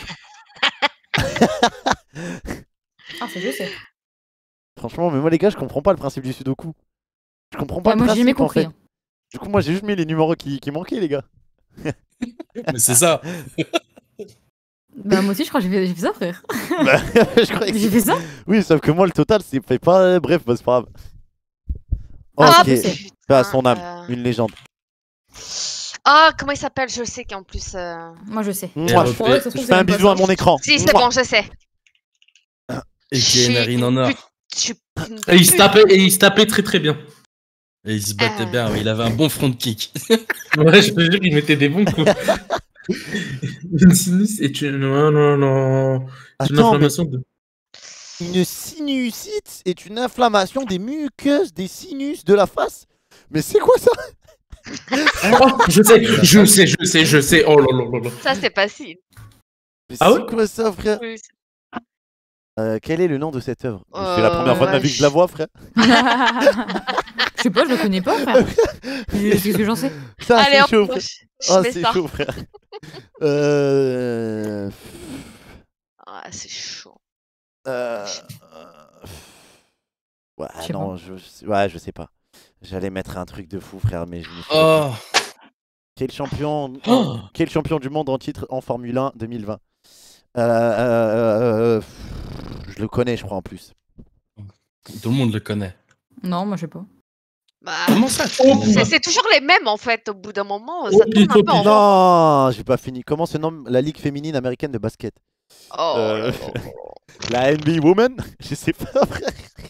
Ah, c'est je sais. Franchement, mais moi, les gars, je comprends pas le principe du sudoku. Je comprends pas Ouais, le moi, j'ai jamais principe, en compris. fait. hein. Du coup, moi, j'ai juste mis les numéros qui manquaient, les gars. Mais c'est ça. Bah, moi aussi, je crois que j'ai fait ça, frère. Bah, je croyais que J'ai fait ça. Oui, sauf que moi, le total, c'est fait pas. Bref, bah, c'est pas grave. Ah, Ok, putain, paix à son âme, euh, une légende. Ah, comment il s'appelle? Je sais qu'en plus. Moi, je sais. Moi, REP. je Ouais, ça se je trouve, fais un c'est même bisou pas à mon écran. Si, c'est bon, je sais. Et qui est narine en or. Je suis une Et il se tapait très très bien. Et il se battait bien, oui, il avait un bon front kick. Ouais, je te jure, il mettait des bons coups. Une sinus est une. Non, non, non. C'est une Attends, mais inflammation de. une sinusite est une inflammation des muqueuses des sinus de la face. Mais c'est quoi ça? Oh, je sais. Oh là là là là. Ça, c'est facile. Mais Ah c'est ouais quoi ça, frère? Oui, Quel est le nom de cette œuvre? C'est la première fois de ma vie que je la vois, frère. Je sais pas, je le connais pas, frère. Qu'est-ce que j'en sais? Ça, Allez, c'est hop, chaud, frère. je Oh, mets c'est ça. chaud, frère. Ah, c'est chaud. Ouais, Je sais non, je sais pas. J'allais mettre un truc de fou, frère, mais je me suis... Oh, Quel champion, Oh. quel champion du monde en titre en Formule 1 2020? Je le connais, je crois, en plus. tout le monde le connaît. Non, moi, je sais pas. Bah, Comment ça tu Oh, connais pas c'est toujours les mêmes, en fait, au bout d'un moment. Oh, Ça tourne un peu putain, en rond. Non, j'ai pas fini. Comment se nomme la Ligue féminine américaine de basket? Oh, Euh, La NBA Woman? Je sais pas, frère.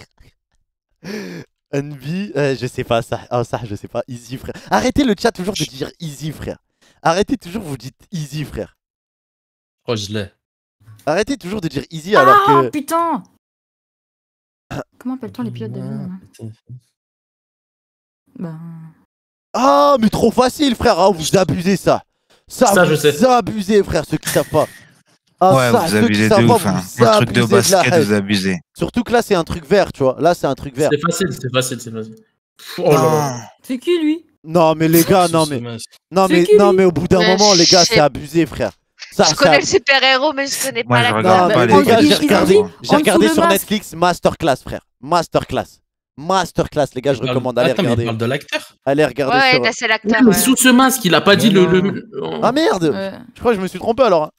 NBA, je sais pas ça. Oh, ça, je sais pas. Easy, frère. Arrêtez le chat toujours de dire easy, frère. Arrêtez toujours, vous dites easy, frère. Oh, je l'ai. Arrêtez toujours de dire easy alors Ah, que. putain! Comment appelle-t-on les pilotes d'avion, là? Bah... Ah, mais trop facile, frère. Ah, vous abusez ça. Ça, je vous sais. abusez, frère, ceux qui savent pas. Ah, Ouais, ça, vous ceux qui abusez savent de pas, ouf. Hein. vous Le truc de abusez la basket, haine. vous abusez. Surtout que là, c'est un truc vert, tu vois. Là, c'est un truc vert. C'est facile, c'est facile, c'est facile. Oh là là. Non. C'est qui, lui? Non, mais les gars, non, mais. Non, C'est mais, qui, non, lui mais au bout d'un Mais moment, les gars, je sais- c'est abusé, frère. Ça, Je connais le super-héros, mais je connais Moi, pas je la regarde Non, pas mais les les gars, ils- j'ai ils ont regardé, dit, j'ai en regardé dessous sur le masque. Netflix Masterclass, frère. Masterclass. Masterclass, les gars, je recommande. Allez Attends, mais il regarder. parle de l'acteur. Allez regarder Ouais, sur. là, c'est l'acteur. Mais ouais. sous ce masque, il a pas dit Non, le. non. Ah merde! Ouais. Je crois que je me suis trompé alors.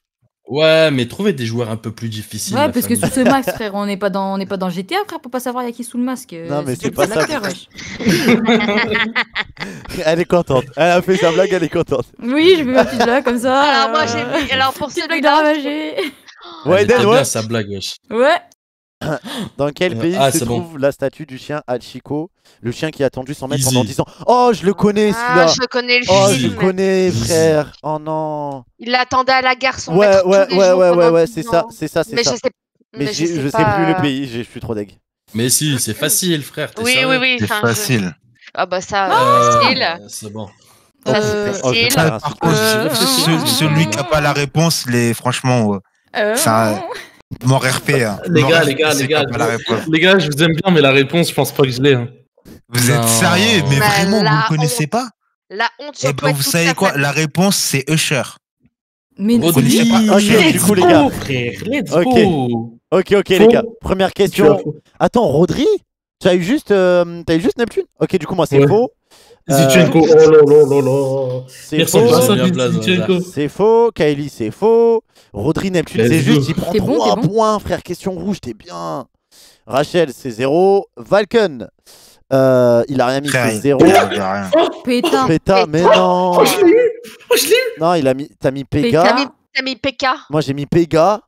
Ouais, mais trouvez des joueurs un peu plus difficiles. Ouais, la parce que famille. sous ce masque, frère, on n'est pas dans GTA, frère, pour pas savoir y a qui sous le masque. Non, mais c'est pas pas ça. l'acteur, wesh. Elle est contente. Elle a fait sa blague, elle est contente. Oui, je mets ma petite blague comme ça. Alors moi j'ai mis. Alors pour Petite blague de celui-là. ravagé. Ouais, Elle était Eden, bien ouais. sa blague, wesh. Ouais. Dans quel pays Ah, se c'est bon. trouve la statue du chien Hachiko? Le chien qui a attendu 100 mètres Easy. pendant 10 ans. Oh, je le connais Ah, celui-là. je connais le Oh, je film. le connais, Easy. frère. Oh non. Il l'attendait à la gare son Ouais, maître tous ouais, les ouais, jours ouais, pendant ouais, 10 c'est ça, ans. c'est ça, c'est Mais ça. je sais. Mais je sais pas, plus le pays, je suis trop deg. Mais si, c'est facile, frère. t'es Oui, sérieux oui, oui. C'est enfin, facile. Ah bah ça, facile. C'est bon. Ça, Euh, c'est Oh, je vais facile. faire un Par truc. contre, Euh, celui qui a pas la réponse, franchement, ça, mort RP. Hein. Les Mort gars, RP, les gars, c'est les qui a gars. pas la réponse. Les gars, je vous aime bien, mais la réponse, je pense pas que je l'ai. Hein. Vous êtes Non. sérieux? Mais Mais vraiment, vous la ne connaissez pas? La honte Eh sur toi ben, et vous toute savez ta quoi? famille. La réponse, c'est Usher. Mais Rodri. connaissez pas Ok, du coup, les gars. frère, let's Ok. go. Ok, les Faux. gars. Première Tu as question. faux. Attends, Rodri? Tu as eu juste Neptune? Ok, du coup, moi, c'est Ouais. faux. Zichenko, oh là là là là. C'est Il ressemble faux. pas à ça, Bien place, Zichenko. C'est faux. Kylie, c'est faux. Rodri, Neptune, Let's c'est go. juste. Il prend T'es bon, 3 t'es bon. points, frère. Question rouge, t'es bien. Rachel, c'est 0. Valken, il a rien mis, Frère, c'est 0. il y a rien. Pétain. Péta, mais non. Oh, je l'ai eu. Oh, je l'ai eu. Non, t'as mis Péta. Pega. T'as mis PK. Moi, j'ai mis Pega.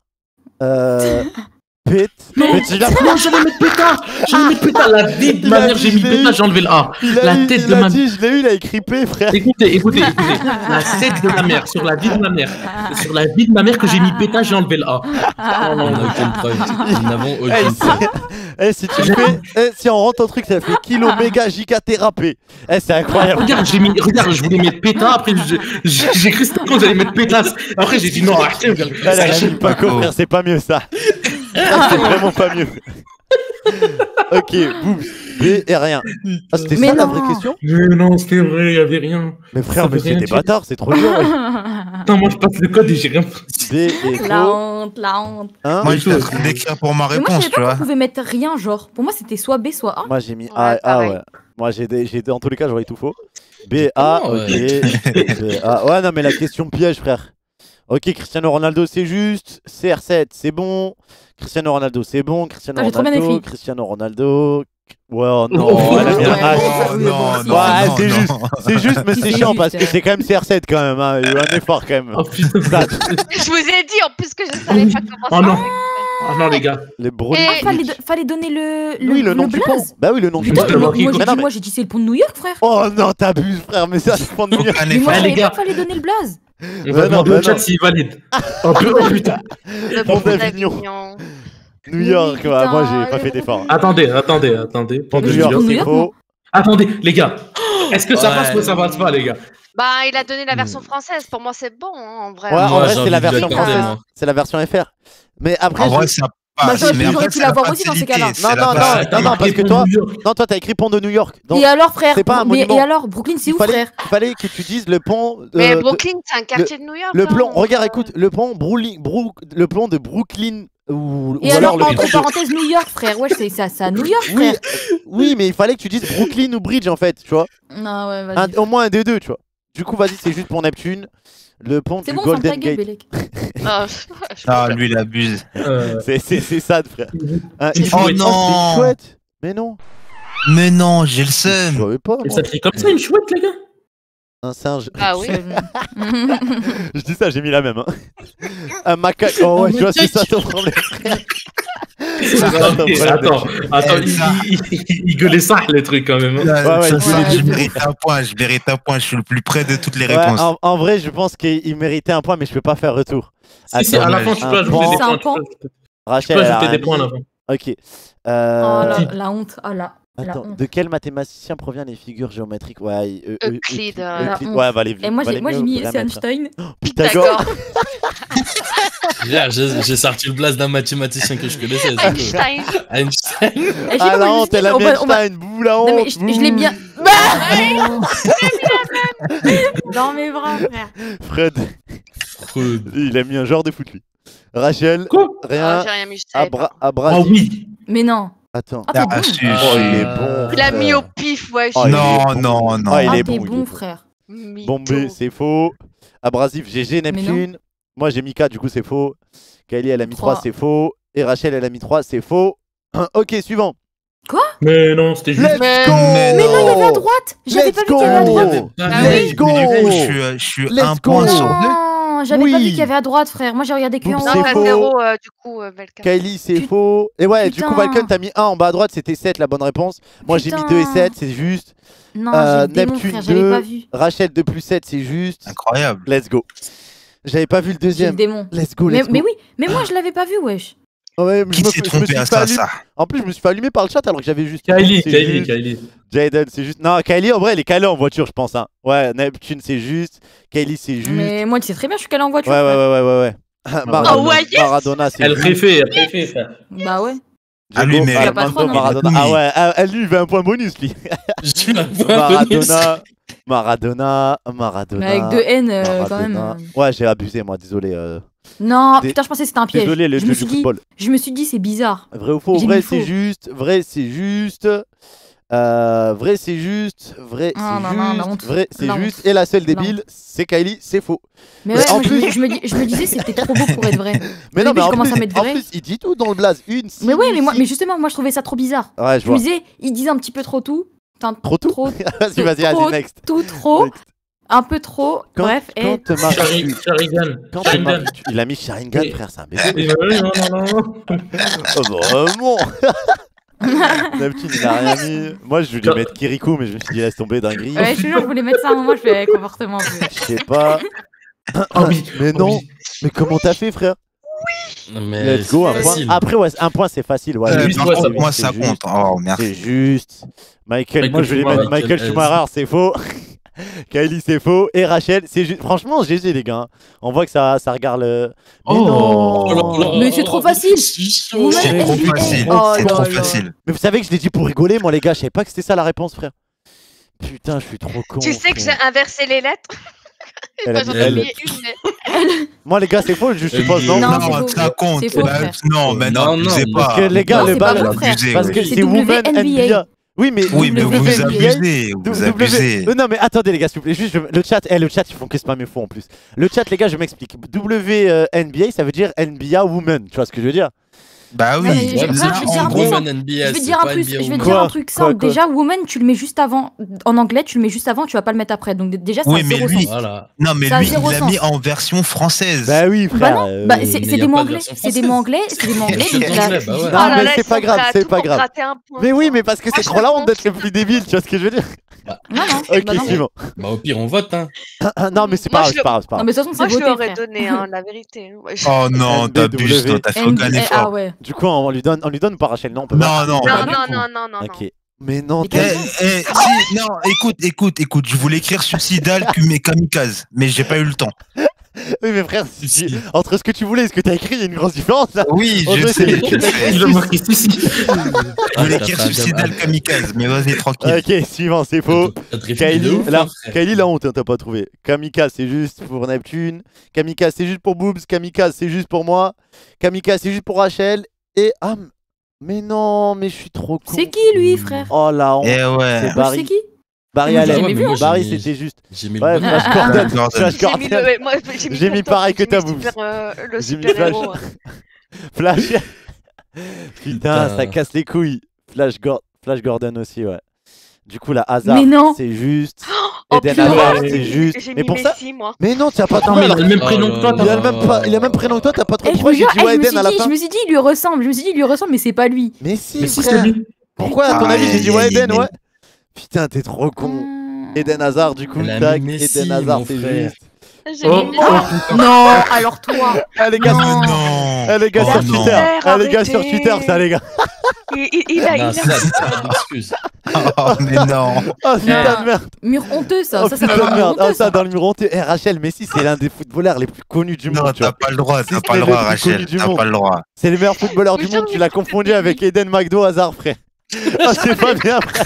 Pét. Non, Mais tu l'as non, j'allais mettre péta. J'allais mettre péta. La vie de Il ma a mère, dit, j'ai mis je l'ai péta, eu. j'ai enlevé le A. Il a La eu, tête il de a ma dit, je l'ai eu, il a écrit P, frère. Écoutez. La tête de ma mère, sur la vie de ma mère. Sur la vie de ma mère que j'ai mis péta, j'ai enlevé le A. On n'a aucune preuve. Nous n'avons Eh, aucune preuve. si tu fais, si on rentre au truc, ça fait kilo méga giga thérapé. Eh, c'est incroyable. Regarde, je voulais mettre péta, après j'ai cru que c'était quand j'allais mettre pétasse. Après j'ai dit non, arrêtez. Elle a mis pas court, frère, c'est pas mieux ça. C'est vraiment pas mieux. Ok, boum. B et rien. Ah, c'était Mais ça la non. vraie question? Mais non, c'était vrai, y avait rien. Mais frère, Ça mais veut rien c'est des dire. bâtards, c'est trop dur. Ouais. Attends, moi je passe le code et j'ai rien. B et La faux. honte, la honte. Hein? Moi, j'étais en train d'écrire pour ma Mais moi, je réponse, savais tu pas vois. qu'on pouvait mettre rien, genre. Pour moi, c'était soit B, soit A. Moi j'ai mis Ouais, A et A, pareil. ouais. Moi j'ai dans tous les cas, j'aurais tout faux. B, A, Comment, ok. B, A. Ouais, non, mais la question piège, frère. Ok, Cristiano Ronaldo, c'est juste. CR7, c'est bon. Cristiano Ronaldo, c'est bon. Cristiano Ah, j'ai trop bien Ronaldo. écrit. Cristiano Ronaldo. Ouais, oh Oh, non, elle a mis un ouais. H. Oh non, Ouais, non, Ouais, non, c'est non. juste. C'est juste, mais Si, c'est c'est chiant juste, parce que c'est quand même CR7 quand même. Hein. Il y a eu un effort quand même. Oh putain. Ça, Je vous ai dit en plus que je savais pas comment Oh ça non. s'appelait. Oh non, les gars. les brownies. Et- Fallait donner le Oui, le nom du pont. blaze. Bah oui, le nom du Putain, pont. mais moi, non, mais moi, j'ai dit c'est le pont de New York, frère. Oh non, t'abuses, frère, mais ça, c'est pas de mieux. Aucun Mais moi, effort. je les savais gars. pas qu'il fallait donner le blaze. On va non, demander bah au chat non. s'il valide. Oh putain. Le Pont pont d'Avignon. d'Avignon. New York, ouais, Putain, moi j'ai pas le- fait d'effort. Attendez. Pont de Mais New je York, dis New c'est York, faux. Attendez, les gars. Est-ce que ça Ouais. passe ou ça passe pas, les gars? Bah, il a donné la version française. Pour moi, c'est bon, hein, en vrai. Ouais, en Moi, vrai, j'ai c'est envie la de lui version accorder, française. moi. C'est la version FR. Mais après, En vrai, je- ça Bah, passe. j'aurais Mais pu- après, j'aurais pu c'est la l'avoir aussi dans ces facilité, cas-là. c'est Non, la non, facilité. non, parce que toi, non, toi, t'as écrit pont de New York. Donc, Et alors, frère c'est pas un monument. Et alors, Brooklyn, c'est il où, fallait, frère il fallait que tu dises le pont. Mais de- Brooklyn, c'est un quartier de New York. le hein, pont, donc, regarde, écoute, le pont, le pont de Brooklyn. Et ou alors, le pont entre de- parenthèses, New York, frère. Ouais, c'est à New York, Oui, frère. oui, mais il fallait que tu dises Brooklyn ou Bridge en fait, tu vois. Non, ouais, vas-y. Au moins un des deux, tu vois. Du coup, vas-y, c'est juste pour Neptune. Le pont C'est du bon, ferme ta Golden gueule, Gate. Bélec. Ah, Ah, lui, il abuse. C'est sad, frère. Hein, Une il- chouette. oh, non. c'est une chouette. Mais non. Mais non, j'ai le Je seum. savais pas. Et moi. ça fait comme ça une chouette, les gars? Un singe. Ah oui. Je dis ça, j'ai mis la même. Hein. Un macaque. Oh ouais, tu vois, c'est ça ton problème. C'est ça ton problème. Attends, Eh, ça. il gueulait ça, les trucs, quand même. Hein. Ouais, Ça, ouais, je mérite un point, je mérite un point, je suis le plus près de toutes les Ouais, réponses. en vrai, je pense qu'il méritait un point, mais je peux pas faire retour. Si, si, à la fin, tu un peux ajouter pan. des C'est un points. pan. Tu Rachel, peux elle a ajouter rien des points à la mis. fin. Ok. Oh, la honte. Oh, la Attends, honte. de quel mathématicien provient les figures géométriques? Ouais, Euclide. La honte. Ouais, valait. Et moi, j'ai mis c'est Einstein. Pythagore. D'accord. J'ai sorti le blast d'un mathématicien que je connaissais. c'est tout. Einstein. Einstein. Eh, j'ai Ah dit, la moi, honte, je elle a dis, mis on va- Einstein, bouh la Non, mais honte. je l'ai bien. bouh. Dans mes bras, frère. Fred, Freud. il a mis un genre de foot lui. Rachel, Quoi? rien. J'ai rien mis, je savais pas. Ah Abrasif. oui. Mais non. Attends. Ah, t'es Ah, bon. si. Oh, il est bon. Il a mis frère. au pif, wesh. Oh, il est Non, bon. non, non. Ah, il Ah, est t'es bon, il est bon, bon. frère. Mytho. Bombé, c'est faux. Abrasif, GG, Mais Neptune. Moi j'ai mis 4, du coup c'est faux. Kylie elle a mis 3, 3. c'est faux. Et Rachel elle a mis 3, c'est faux. Ok, suivant. Mais non, c'était juste. Let's go. Mais non, il y avait à droite. J'avais pas vu qu'il y avait à droite. Let's go. Mais du coup, je suis Let's un go. point sur 2. Non, j'avais Oui. pas vu qu'il y avait à droite, frère. Moi, j'ai regardé que en Donc, haut. c'est Non, t'as faux. 0 du coup, Belka. Kylie c'est Put- faux. Et ouais, du coup Putain. Valken t'as mis 1 en bas à droite, c'était 7 la bonne réponse. Moi j'ai mis Putain. 2 et 7, c'est juste. Non, j'ai le démon, Neptune frère. J'avais 2. pas vu. Rachel 2 plus 7, c'est juste. Incroyable. Let's go. J'avais pas vu le J'ai le deuxième. démon. Let's go, Mais, let's go. mais oui, mais moi, je l'avais pas vu, wesh. Ouais, Qui s'est trompé à ça, ça? En plus, je me suis fait allumer par le chat alors que j'avais juste. Kylie, C'est Kylie, juste. Kylie. Jaden, c'est juste. Non, Kylie, en vrai, elle est calée en voiture, je pense. Hein. Ouais, Neptune, c'est juste. Kylie, c'est juste. Mais moi, tu sais très bien, je suis calé en voiture. Ouais, ouais, frère. ouais. Oh, ouais, yes. Maradona, c'est Elle juste. préfet, frère. Bah ouais. Ah, lui, mais- Il y a pas Armando trop, non. Maradona. Oui. Ah ouais, lui, il veut un point bonus, lui. J'ai un point bonus. Maradona. Mais avec 2 N, quand Maradona. même. Ouais, j'ai abusé, moi, désolé. Non, Dé- putain, je pensais que c'était un piège. Désolé, le je jeu me du suis dit, football. c'est bizarre. Vrai ou faux? J'ai Vrai, mis c'est faux. juste. Vrai, c'est juste. Vrai, c'est juste. Vrai, Ah, c'est non, non, la juste. honte. Vrai, c'est La honte. juste. Et la seule La débile, c'est Kylie, c'est faux. Mais Mais ouais, en moi, plus- je me disais, c'était trop beau pour être vrai. Mais Au non, début, mais je en commence à plus, mettre en vrai. plus, il dit tout dans le blaze. Une, si, Mais ouais, si. mais justement, moi, je trouvais ça trop bizarre. Ouais, je Je me vois. disais, il disait un petit peu trop tout. Enfin, Trop tout Trop, Vas-y, vas-y, trop, vas-y, next. tout trop. Next. Un peu trop. Bref, et. Quand te marques- Sharingan. quand te Sharingan. marques- Il a mis Sharingan, Oui. frère, c'est un bébé. Non. Oh, vraiment Neptune, il a rien mis. Moi, je voulais mettre Kirikou, mais je me suis dit, laisse tomber dinguerie. Ouais, je te jure, je voulais mettre ça à un moment, je fais comportement. Je sais pas. Ah oui. Mais Ah non, oui. mais comment t'as fait, frère? Mais Let's go, un c'est point. facile. Après, ouais, un point, c'est facile. Ouais, Euh, oui, Par ouais, contre, c'est moi, c'est ça juste. compte. Oh, merci. C'est juste. Michael, moi, je voulais Schumacher. mettre Michael Schumacher, c'est faux. Kylie, c'est faux. Et Rachel, c'est juste. Franchement, GG, les gars. On voit que ça regarde le. Mais Oh. non. Oh là là. Mais c'est trop facile. Je suis chaud. Ouais, C'est trop NBA. facile. Oh C'est là trop là. facile. Mais vous savez que je l'ai dit pour rigoler, moi, les gars. Je savais pas que c'était ça la réponse, frère. Putain, je suis trop con. Tu sais que j'ai frère. inversé les lettres. Elle a Enfin, mis j'en ai elle. oublié une, mais. Moi, les gars, c'est faux, je suppose, non? Non, Non, c'est faux. ça compte. C'est faux, Bah, frère. non, mais non, Non, abusez non, pas. parce que les gars, Non, le c'est pas bal. vrai, frère. Abusez, Parce ouais. que C'est c'est Women WNBA. NBA. Oui, mais Oui, mais vous WNBA. abusez. Vous abusez. Non, mais attendez, les gars, s'il vous plaît. Juste, le chat, ils font que spammer faux en plus. Le chat, les gars, je m'explique. WNBA, ça veut dire NBA Women. Tu vois ce que je veux dire? Bah Non, mais oui. je- Là, frère, je vais dire en un gros, truc Women simple. NBA, Je vais c'est dire pas un truc, NBA je vais Women. dire Quoi un truc Quoi simple. Déjà, woman, tu le mets juste avant. En anglais, tu le mets juste avant, tu vas pas le mettre après. Donc déjà, ça Oui, a mais 0 lui- sens. Voilà. non, mais Ça a lui, zéro il l'a sens. mis en version française. Bah oui, Bah frère. non, bah, mais c'est y a des pas mots de anglais, version c'est des mots anglais, c'est des mots anglais. C'est donc des la- anglais, bah ouais. Non, Oh là mais là, c'est ils pas sont grave, prêts à c'est tout pas pour grave. gratter un point, Mais oui, quoi. mais parce que Moi, c'est je trop la honte pense. d'être le plus débile, tu vois ce que je veux dire? Non, non. Ok, bah non. suivant. Bah au pire, on vote, hein. Non, mais c'est Moi, pas grave, je c'est pas grave, c'est pas Non, grave. mais de toute façon, Moi, c'est je lui voté, aurais frère. donné, hein, la vérité. Ouais, je- Oh non, t'abuses, NBW. toi, t'as fait aucun NBA, ah effort. ouais. Du coup, on lui donne ou pas, Rachel? Non, on peut pas. Non, non, Non, pas non, du tout. non. Ok. Mais non, Mais t'as- Si, non, écoute, je voulais écrire suicidal mais kamikaze, mais j'ai pas eu le temps. Oui, mais frère, entre ce que tu voulais et ce que t'as écrit, il y a une grosse différence là. Oui, En je vrai, sais, c'est- je sais. Il a marqué ceci. Je voulais écrire suicidal kamikaze, mais vas-y, tranquille. Ok, suivant, c'est faux. Kylie, là, Kylie, Kylie, la honte, hein, t'as pas trouvé. Kamikaze, c'est juste pour Neptune. Kamikaze, c'est juste pour Boobs. Kamikaze, c'est juste pour moi. Kamikaze, c'est juste pour Rachel. Et ah, mais non, mais je suis trop con. C'est qui lui, frère? Oh la honte. Eh ouais. C'est Barry. C'est qui? Barry Moi, Allen. j'ai jamais vu, hein. Barry, c'était juste. J'ai mis Ouais, le Flash Ah, Gordon. Gordon. Flash J'ai mis Gordon. moi, J'ai mis pareil que ta bouffe. boobs. Le J'ai mis super héros. Flash. Putain, Putain. ça casse les couilles. Flash Gordon aussi, ouais. Du coup, la hasard, Mais non. c'est juste. Oh, Eden putain. Hazard, c'est juste. J'ai Mais mis pour ça. Messi, moi. Mais non, tu as pas Attends, trouvé mais il a alors. le même prénom que toi, Il a t'as le même pas, il a même prénom que toi, t'as pas trop Eh, je trouvé. me J'ai jure, dit eh, je me Eden à la suis dit, fin. il lui ressemble. Je me suis dit, il lui ressemble, mais c'est pas lui. Mais si, Mais si, frère. c'est lui. Pourquoi, à ton Ah, avis, j'ai dit aïe, aïe, Eden, aïe. ouais. Putain, t'es trop con. Hmm. Eden Hazard, du coup, Elle a tac. mis Messi, Eden Hazard, mon c'est frère. juste. J'ai Oh, mis oh, Messi. Non, alors toi. Ah, les gars, Non. Non. ah, les gars Oh sur non. Twitter. Ah, les gars sur Arrêtez. Twitter, ça, les gars. Il a. Non, ça, c'est pas d'excuse. Oh, mais non. Oh, putain de merde. Mur honteux, ça. Oh, Ça, ça putain va de dans le mur merde. Oh, honteux, ça, ça. dans le mur honteux. Eh, Rachel, Messi, c'est l'un des footballeurs les plus connus du Non, monde. tu t'as vois. pas le droit, Si t'as c'est pas le le droit, plus Rachel. connu du T'as monde. pas le droit. C'est le meilleur footballeur du Mais monde. j'en Tu ai l'as plus confondu de avec Eden McDo Hazard, frère. Ah, c'est pas bien, frère.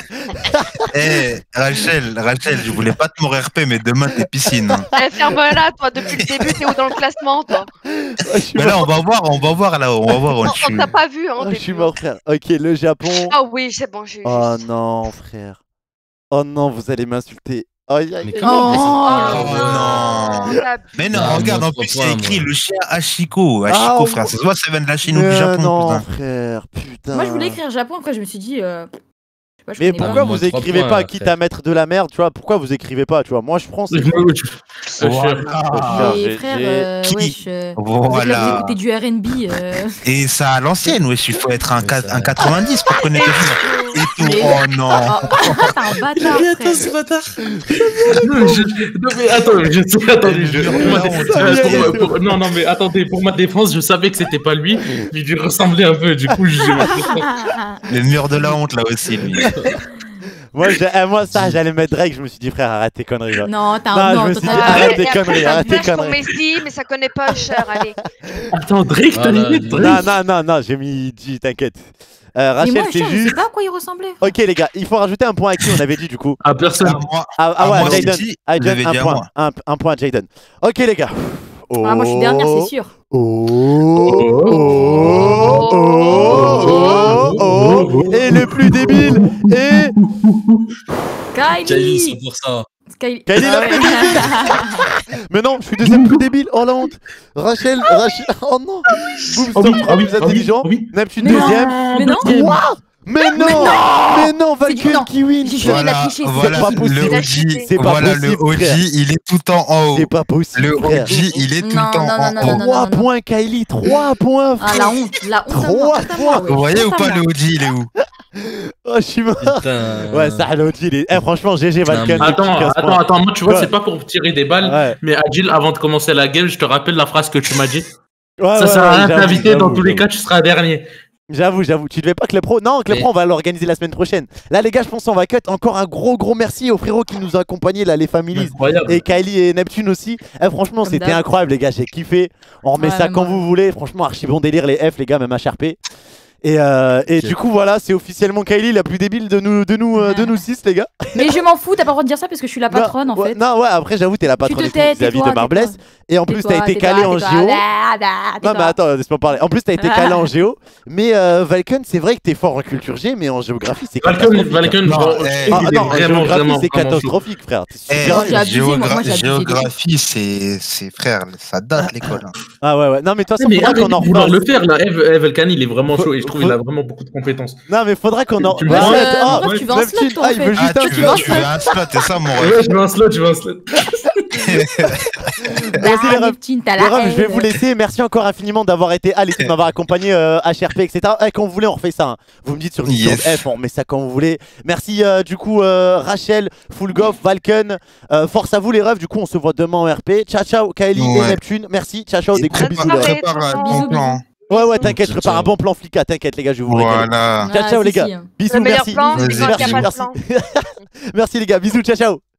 Eh, Rachel, je voulais pas te mourir RP, mais demain t'es piscine. hein. Eh, ferme-la, toi, depuis le début, t'es où dans le classement, toi? Je suis Mais mort. là, on va voir là, on va voir. On Je suis- t'a pas vu, hein, Oh, au je suis début. mort, frère. Ok, le Japon. Ah oui, c'est bon, j'ai eu Oh juste. non, frère. Oh non, vous allez m'insulter. Aïe, aïe, Mais aïe. comment Oh, Oh non. Mais non, Ah, regarde, moi, en je plus, crois il y a pas, écrit moi. le chien Hachiko. Ah, Hachiko, frère. C'est soit ça vient de la Chine ou du Japon. non, putain. frère, putain. Moi, je voulais écrire Japon, après, je me suis dit. Je sais pas, je Mais connais pas. pourquoi Moi, vous 3 écrivez points, pas, quitte frère. à mettre de la merde, tu vois? Pourquoi vous écrivez pas, tu vois? Moi, je prends. C'est Voilà. Et frère, Qui wesh. Voilà. Vous écoutez du RB. Et ça à l'ancienne, wesh, il faut être un Mais ça- 90 pour connaître ça. Et tout. Mais- Oh non. T'es un bâtard. frère. bâtard. Non, mais attends, je sais, attendez, Le pour mur ma de la défense, honte. non, non, mais attendez, pour ma défense, je savais que c'était pas lui, mais il lui ressemblait un peu, du coup, j'ai Le mur de la honte, là aussi, lui. Moi, ça, j'allais mettre Drake, je me suis dit, frère, arrête tes conneries là. Non, t'es Non, un. je Non, me toi, suis dit, t'as- arrête tes conneries, arrête tes pour conneries. Messi, mais ça connaît pas Usher, allez. Attends, Drake, t'as Voilà, mis lui. Drake? Non, j'ai mis G, t'inquiète. Mais Rachel, moi, c'est je sais juste. pas à quoi il ressemblait. Ok, les gars, il faut rajouter un point à qui on avait dit du coup. Ah, personne. À moi, Ah ouais, moi, Jaden. si, Ah, je l'avais Jaden, dit un à point. moi. Un point à Jaden. Ok, les gars. Ah, moi, je suis dernière, c'est sûr. Et le plus débile est Kylie, Kylie. 100%. Kylie. Kylie, la Ah ouais. plus débile. Mais non, je suis deuxième plus débile. Oh la honte. Rachel. Oh non. Boom, Ah oui, stop, ah oui, plus ah oui, intelligent. ah oui. Neptune Mais non. deuxième. Mais non. Quoi? Mais non, C'est du- Valkyrie non. qui win. J'ai juré, il a Voilà, triché. c'est voilà, pas possible. le Il a OG, cheaté. C'est pas voilà, possible, le OG, frère. il est tout le temps en haut. C'est pas possible. Le frère. OG, il est tout le Non, temps non, en non, haut. non, non. 3 points, Kylie. 3 points. Ah, frère. la honte. La honte à moi. Trois honte à moi, points. ouais. Vous voyez ou Honte à pas moi. le OG, il est où? Oh, je suis mort. Putain. Ouais, ça, l'autre, il est. Eh, franchement, GG Valken. Attends, moi, tu vois, Ouais. c'est pas pour tirer des balles, Ouais. mais Adil, avant de commencer la game, je te rappelle la phrase que tu m'as dit. Ouais, Ça sert à rien de j'avoue, t'inviter, dans j'avoue, tous les j'avoue. cas, tu seras dernier. J'avoue. Tu devais pas que le pro. Non, que le Mais- pro, on va l'organiser la semaine prochaine. Là, les gars, je pense qu'on va cut. Encore un gros merci aux frérots qui nous ont accompagnés, là, les families. Incroyable. Et Kylie et Neptune aussi. Eh, franchement, Comme c'était d'hab. incroyable, les gars. J'ai kiffé. On remet Ouais, ça même quand moi. vous voulez. Franchement, archi bon délire, les F, les gars, même HRP. Et Ok. du coup, voilà, c'est officiellement Kylie la plus débile de nous 6, les gars. Mais je m'en fous, t'as pas le droit de dire ça parce que je suis la patronne en Ouais, fait. Non, ouais, après, j'avoue, t'es la patronne te et tout tais, vis-à-vis tais-toi, de Marblesse. tais-toi. Et en plus, t'as été calé en géo. Non, mais attends, laisse-moi parler. En plus, t'as été calé en géo. Mais Valken, c'est vrai que t'es fort en culture G, mais en géographie, c'est catastrophique. Valken, Non, je- eh, je Ah trouve qu'il est non, en vraiment, géographie, vraiment, c'est vraiment chaud. catastrophique, frère. T'es Eh, super- j'ai abusé, moi, j'ai abusé. géographie, c'est frère, ça date l'école. hein. Ah ouais. Non, mais de toute façon, Mais faudra arrête qu'on en de vouloir refasse. le faire là, Evelkan il est vraiment chaud et je trouve Faut- qu'il a vraiment beaucoup de compétences. Non, mais faudra qu'on en. Tu me Ouais, vois, arrête. mon Oh, ref, tu veux un Neptune, slot, toi, en il veut fait. juste Ah, un tu slot. veux un slot, c'est ça mon Ouais, rêve. je veux un slot. Merci, les refs. Neptune, t'as Les la refs, je vais haine. vous laisser. Merci encore infiniment d'avoir été à l'équipe, de m'avoir accompagné, HRP, etc. Et quand vous voulez, on refait ça. Hein. Vous me dites sur Discord Yes. F, on remet ça quand vous voulez. Merci du coup, Rachel, Fullgoff, Valken. Force à vous, les refs. Du coup, on se voit demain en RP. Ciao, Kylie et Ouais. Neptune. Merci. Ciao, des gros Bonne bisous. soirée. les refs. Prépare ton Bisous, plan. Ouais, t'inquiète, je Ciao, prépare un ciao. bon plan flicka. T'inquiète, les gars, je vais vous régaler. Voilà. Ciao, les gars. si. Bisous, Le meilleur merci. plan, c'est Vas-y, quand il n'y a pas de merci. plan. Merci, les gars. Bisous, ciao.